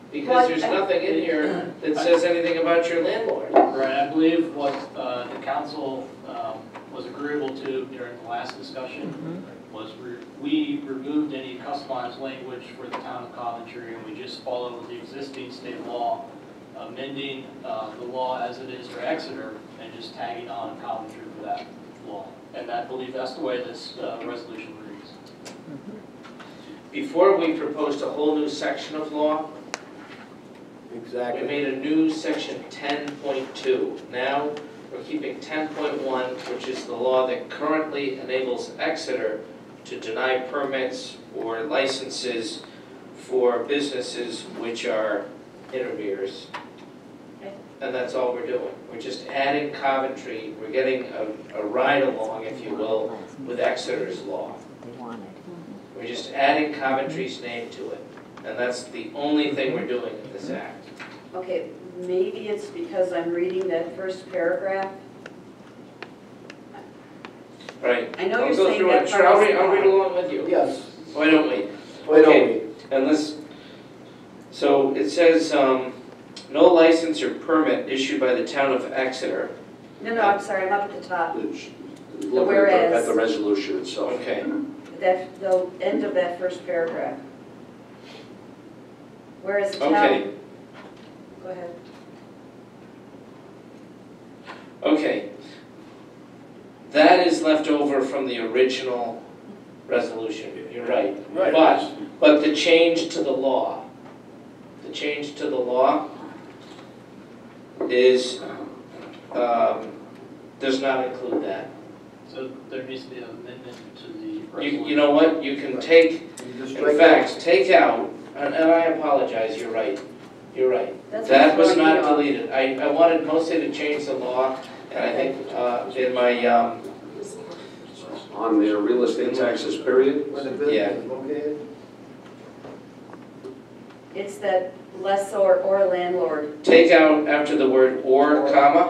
S8: Because there's nothing in here that says anything about your landlord.
S7: Right, I believe what uh, the council um, was agreeable to during the last discussion was re- we removed any customized language for the town of Coventry, and we just followed the existing state law, amending uh, the law as it is for Exeter, and just tagging on Coventry for that law. And I believe that's the way this uh, resolution reads.
S8: Before, we proposed a whole new section of law. We
S1: Exactly.
S8: made a new section ten point two. Now, we're keeping ten point one, which is the law that currently enables Exeter to deny permits or licenses for businesses which are in arrears. And that's all we're doing. We're just adding Coventry, we're getting a, a ride along, if you will, with Exeter's law. We're just adding Coventry's name to it. And that's the only thing we're doing in this act.
S3: Okay, maybe it's because I'm reading that first paragraph.
S8: All right.
S3: I know
S8: I'll
S3: you're
S8: go
S3: saying
S8: through
S3: that
S8: it. Sure, I'll
S3: part is
S8: read, I'll read
S3: fine.
S8: along with you.
S1: Yes.
S8: Why don't we?
S1: Why don't
S8: Okay.
S1: we?
S8: And this, so it says, um, no license or permit issued by the town of Exeter.
S3: No, no, I'm sorry, I'm up at the top.
S5: Look at the-
S3: whereas.
S5: At the resolution itself.
S8: Okay.
S3: That, the end of that first paragraph. Whereas the town.
S8: Okay.
S3: Go ahead.
S8: Okay. That is left over from the original resolution. You're right.
S1: Right.
S8: But, but the change to the law, the change to the law is, um, does not include that.
S7: So there needs to be an amendment to the
S8: You,
S7: resolution.
S8: you know what, you can take,
S1: You just
S8: in
S1: strike
S8: fact, take out, and, and I apologize, you're right, you're right.
S3: That's
S8: That
S3: what's
S8: was
S3: throwing me
S8: not
S3: off.
S8: deleted. I, I wanted mostly to change the law, and I think, uh, in my, um,
S5: On their real estate taxes, period.
S1: Where the business
S8: Yeah.
S1: is located?
S3: It's that lessor or landlord.
S8: take out after the word or, comma,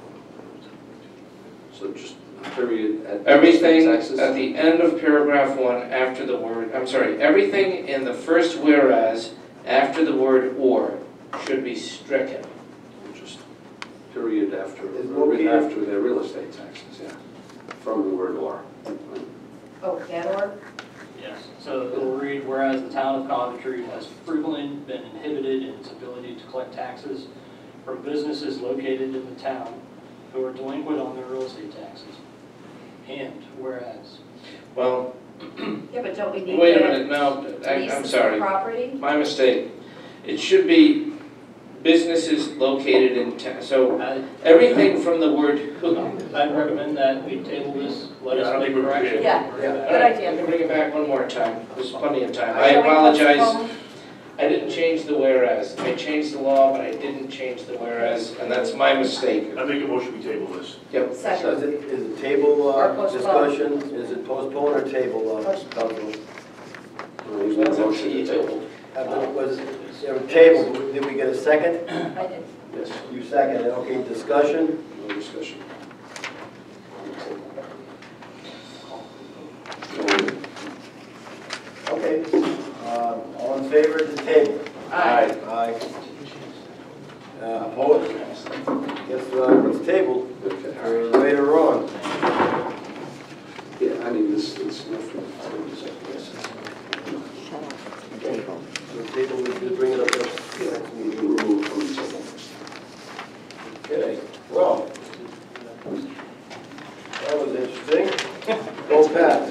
S5: So just period at.
S8: everything
S5: taxes.
S8: at the end of paragraph one after the word, I'm sorry, everything in the first whereas after the word or should be stricken.
S5: Just period after,
S1: Is located-
S5: after their real estate taxes, yeah. From the word or.
S3: Oh, that or?
S7: Yes, so it will read, whereas the town of Coventry has frequently been inhibited in its ability to collect taxes from businesses located in the town who are delinquent on their real estate taxes. And whereas,
S8: Well,
S3: Yeah, but don't we need
S8: wait a
S3: that
S8: minute, no, I,
S3: lease
S8: I'm
S3: of
S8: sorry,
S3: property?
S8: my mistake. It should be businesses located in town, so
S7: I,
S8: everything from the word who.
S7: I'd recommend that we table this, let
S2: Yeah, I
S7: us
S2: don't
S7: make
S2: think we're
S7: corrections.
S3: Yeah.
S7: Bring it back.
S3: Good idea.
S8: Let me bring it back one more time, there's plenty of time. I
S3: Shall we
S8: apologize,
S3: postpone?
S8: I didn't change the whereas. I changed the law, but I didn't change the whereas, and that's my mistake.
S2: I make a motion, we table this.
S8: Yep.
S1: So
S3: Second.
S1: is it, is it table
S3: Or
S1: uh,
S3: postpone.
S1: discussion? Is it postpone or table, uh, council?
S5: There's no
S8: That's up
S5: motion
S8: to you.
S5: to table.
S1: Uh, but Was, there was table, did we get a second?
S3: I did.
S5: Yes,
S1: You seconded, okay, discussion?
S5: no discussion.
S1: Okay, uh, all in favor of the table?
S3: Aye.
S1: Aye. Uh, opposed? Guess, uh, it's tabled,
S5: Okay.
S1: for later on.
S5: Yeah, I mean, this, it's nothing.
S1: So the table, we should bring it up next next meeting.
S5: Removed from the table.
S1: Okay, well, that was interesting. Go Pat.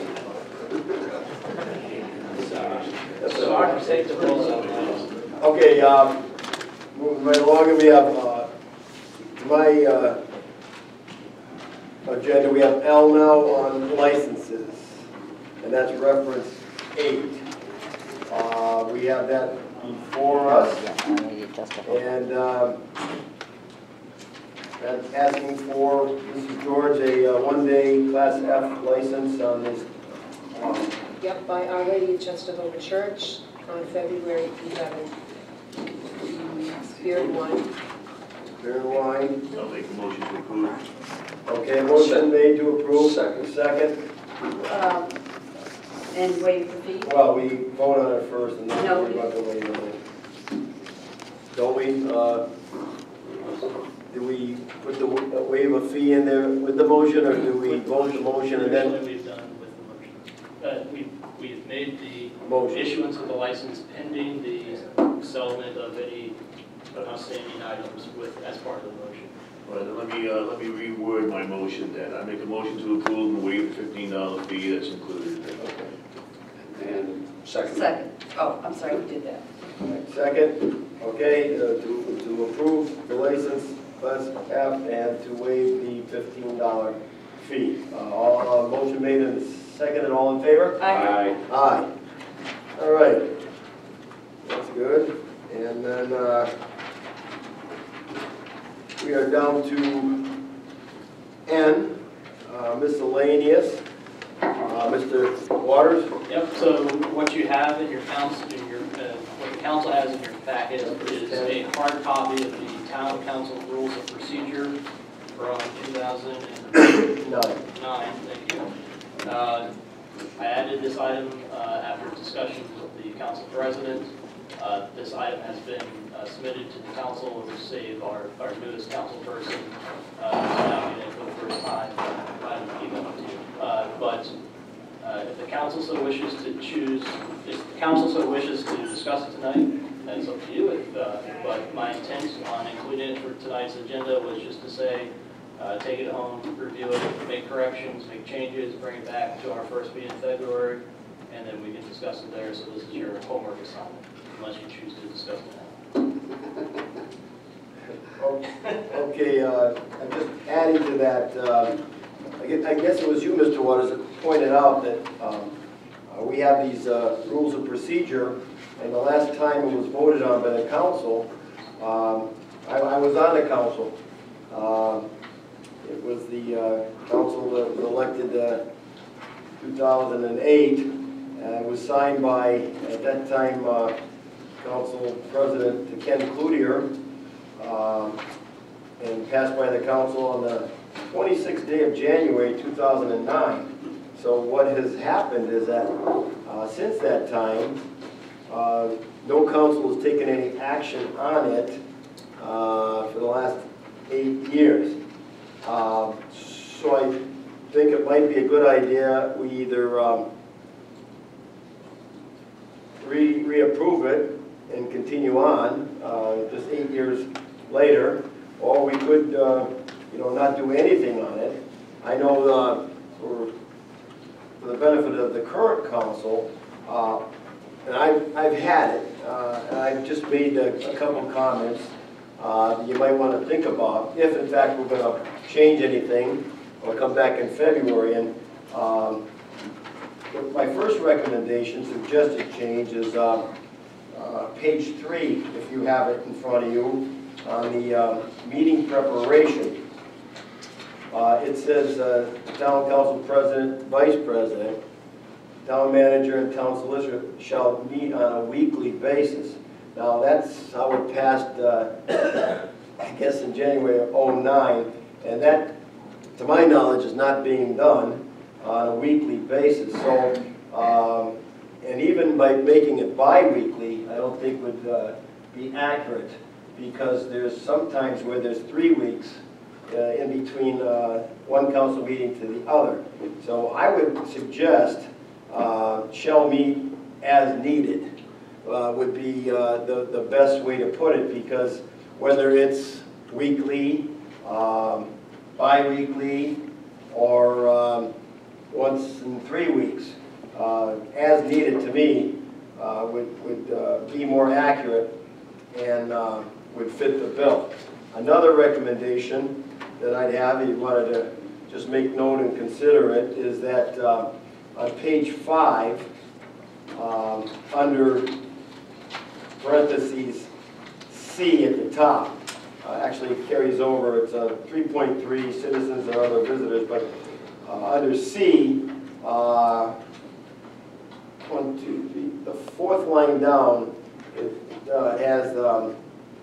S8: So I'll take the rules on that.
S1: Okay, um, moving right along, and we have, uh, my, uh, agenda, we have L now on licenses, and that's reference eight. Uh, we have that before us, and, um, that's asking for, Mister George, a uh, one-day Class F license on this, um,
S10: Yep, by Our Lady of Chesterhover Church on February eleventh. Spirit wine.
S1: beer and wine.
S2: I'll make a motion to approve.
S1: Okay, motion made to approve.
S5: Second.
S1: Second.
S3: Um, And waive the fee?
S1: Well, we vote on it first and then
S3: No.
S1: we're about to wait on it. don't we? Uh, Do we put the wa- waive a fee in there with the motion, or do we vote the motion and then?
S7: Traditionally, we've done with the motion. Uh, we, we've made the
S1: Motion.
S7: issuance of the license pending the settlement of any outstanding items with, as part of the motion.
S2: All right, then let me, uh, let me reword my motion then. I make a motion to approve and waive the fifteen dollar fee that's included.
S5: And second.
S3: Second. Oh, I'm sorry, we did that.
S1: All right, second, okay, uh, to, to approve the license, class F, and to waive the fifteen dollar fee. Uh, all, uh, motion made and second, and all in favor?
S3: Aye.
S1: Aye. All right. That's good. And then, uh, we are down to N, uh, miscellaneous. Uh, Mister Waters?
S7: Yep, so what you have in your council, in your, uh, what the council has in your packet is a hard copy of the town council rules of procedure from two thousand nine, thank you. Uh, I added this item uh, after discussion with the council president. Uh, This item has been uh, submitted to the council to save our, our newest council person, uh, who's now in it for the first time. I will email it to you. Uh, But uh, if the council so wishes to choose, if the council so wishes to discuss it tonight, that's up to you. If, uh, But my intent on including it for tonight's agenda was just to say, uh, take it home, review it, make corrections, make changes, bring it back to our first meeting in February, and then we can discuss it there. So this is your homework assignment, unless you choose to discuss it now.
S1: Okay, uh, I'm just adding to that, uh, I guess, I guess it was you, Mister Waters, that pointed out that um, uh, we have these uh, rules of procedure, and the last time it was voted on by the council, um, I, I was on the council. Uh, it was the uh, council that was elected uh, two thousand eight, and it was signed by, at that time, uh, Council President Ken Cloutier, um, and passed by the council on the twenty-sixth day of January two thousand nine. So what has happened is that uh, since that time, uh, no council has taken any action on it uh, for the last eight years. Uh, so I think it might be a good idea we either um, re reapprove it and continue on, uh, just eight years later, or we could, uh, you know, not do anything on it. I know uh, for, for the benefit of the current council, uh, and I've, I've had it, uh, and I've just made a, a couple comments uh, that you might want to think about, if in fact we're going to change anything, or come back in February. And um, my first recommendation, suggested change, is uh, uh, page three, if you have it in front of you, on the uh, meeting preparation. Uh, it says uh, town council president, vice president, town manager, and town solicitor shall meet on a weekly basis. Now that's how it passed, uh, I guess, in January of oh nine, and that, to my knowledge, is not being done on a weekly basis. So, um, and even by making it bi-weekly, I don't think would uh, be accurate, because there's sometimes where there's three weeks uh, in between uh, one council meeting to the other. So I would suggest uh, shall meet as needed uh, would be uh, the, the best way to put it, because whether it's weekly, um, bi-weekly, or um, once in three weeks, uh, as needed to me uh, would, would uh, be more accurate and uh, would fit the bill. Another recommendation that I'd have, if you wanted to just make note and consider it, is that uh, on page five, um, under parentheses C at the top, uh, actually it carries over, it's uh, three point three, citizens and other visitors, but uh, under C, uh, one, two, three, the fourth line down, it uh, has um,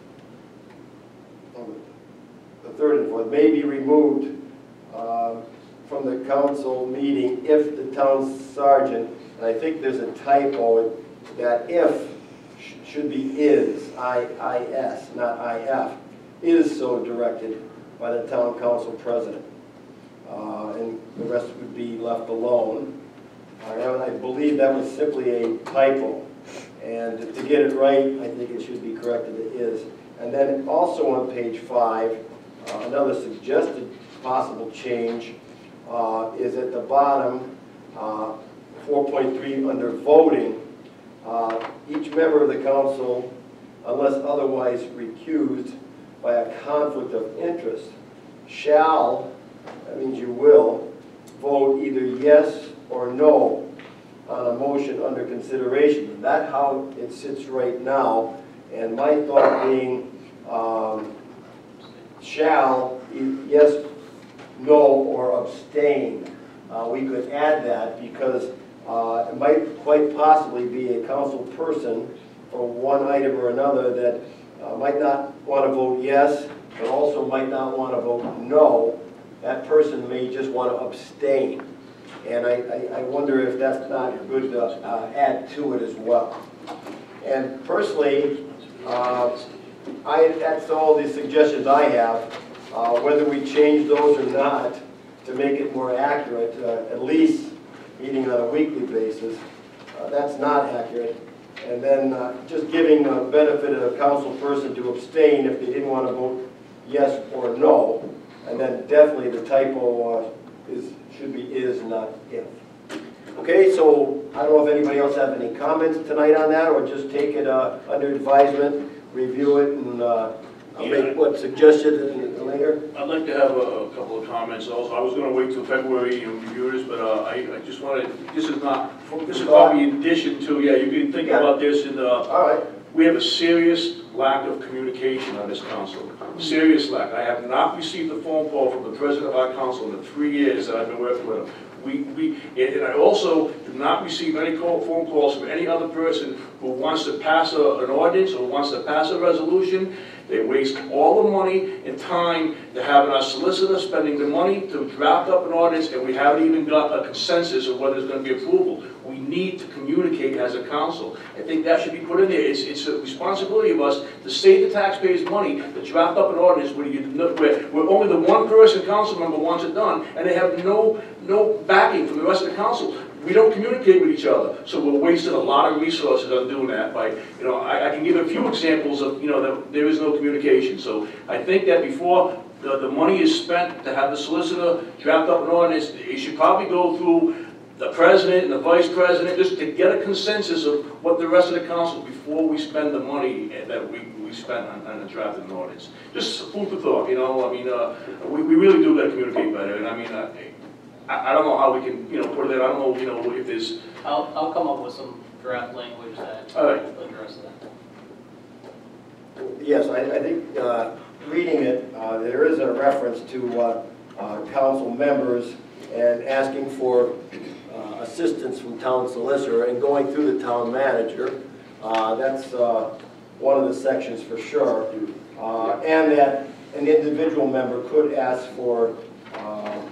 S1: the third and fourth, may be removed uh, from the council meeting if the town sergeant, and I think there's a typo, that if sh- should be is, I, I S, not I F, is so directed by the town council president. Uh, and the rest would be left alone. Uh, I believe that was simply a typo. And to get it right, I think it should be corrected to is. And then also on page five, uh, another suggested possible change uh, is at the bottom, uh, four point three under voting. Uh, each member of the council, unless otherwise recused by a conflict of interest, shall, that means you will, vote either yes or no on a motion under consideration. That's how it sits right now. And my thought being, um, shall, e- yes, no, or abstain. Uh, we could add that because uh, it might quite possibly be a council person for one item or another that uh, might not want to vote yes, but also might not want to vote no. That person may just want to abstain. And I, I, I wonder if that's not good to uh, add to it as well. And personally, uh, I, that's all the suggestions I have. Uh, whether we change those or not to make it more accurate, uh, at least meeting on a weekly basis, uh, that's not accurate. And then uh, just giving the benefit of a council person to abstain if they didn't want to vote yes or no. And then definitely the typo uh, is should be is, not if. Okay, so I don't know if anybody else have any comments tonight on that, or just take it uh, under advisement, review it, and uh, I'll make what suggested later.
S2: I'd like to have a, a couple of comments also. I was going to wait till February and review this, but uh, I, I just wanted, this is not, this is probably in addition to, yeah, you can think
S1: Yeah.
S2: about this in the,
S1: All right.
S2: we have a serious lack of communication on this council. Serious lack. I have not received a phone call from the president of our council in the three years that I've been working with him. We, we, and I also did not receive any call, phone calls from any other person who wants to pass a, an ordinance or wants to pass a resolution. They waste all the money and time to having our solicitor spending the money to draft up an ordinance, and we haven't even got a consensus of whether there's going to be approval. We need to communicate as a council. I think that should be put in there. It's, it's a responsibility of us to save the taxpayers' money to draft up an ordinance where, you, where, where only the one person council member wants it done, and they have no, no backing from the rest of the council. We don't communicate with each other, so we're wasting a lot of resources on doing that. By, you know, I, I can give a few examples of, you know, that there is no communication. So I think that before the, the money is spent to have the solicitor draft up an ordinance, it should probably go through the president and the vice president, just to get a consensus of what the rest of the council, before we spend the money that we, we spend on, on the drafting an ordinance. Just food for thought, you know, I mean, uh, we, we really do got to communicate better, and I mean, uh, I, I don't know how we can, you know, put it in. I don't know, you know, if there's...
S7: I'll, I'll come up with some draft language that
S2: All right.
S7: will address that.
S1: Yes, I, I think uh, reading it, uh, there is a reference to uh, uh, council members and asking for uh, assistance from town solicitor and going through the town manager. Uh, that's uh, one of the sections for sure. Uh, and that an individual member could ask for, uh,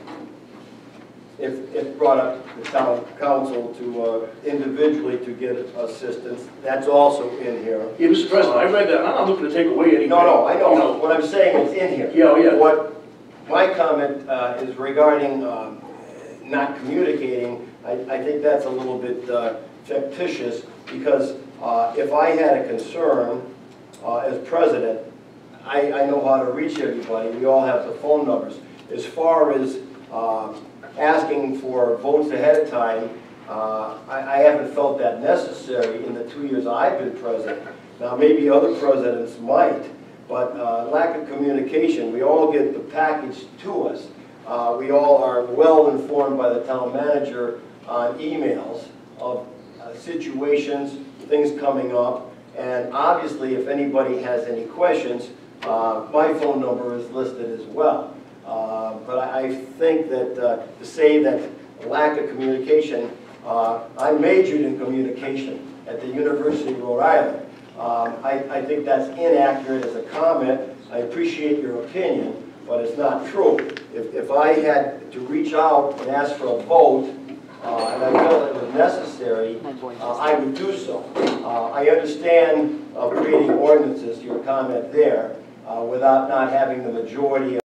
S1: if, if brought up to the town council, to uh, individually to get assistance. That's also in here.
S2: Yeah, Mister President, I read that. I'm not looking to take away anything.
S1: No, no, I know.
S2: You know.
S1: What I'm saying is in here.
S2: Yeah, yeah.
S1: What my comment uh, is regarding um, not communicating, I, I think that's a little bit uh, fictitious, because uh, if I had a concern uh, as president, I, I know how to reach everybody. We all have the phone numbers. As far as uh, asking for votes ahead of time, uh, I, I haven't felt that necessary in the two years I've been president. Now, maybe other presidents might, but uh, lack of communication, we all get the package to us. Uh, we all are well informed by the town manager on emails of uh, situations, things coming up, and obviously if anybody has any questions, uh, my phone number is listed as well. Uh, but I, I think that uh, to say that lack of communication, uh, I majored in communication at the University of Rhode Island. Um, I, I think that's inaccurate as a comment. I appreciate your opinion, but it's not true. If, if I had to reach out and ask for a vote uh, and I felt it was necessary, uh, I would do so. Uh, I understand uh, creating ordinances, your comment there, uh, without not having the majority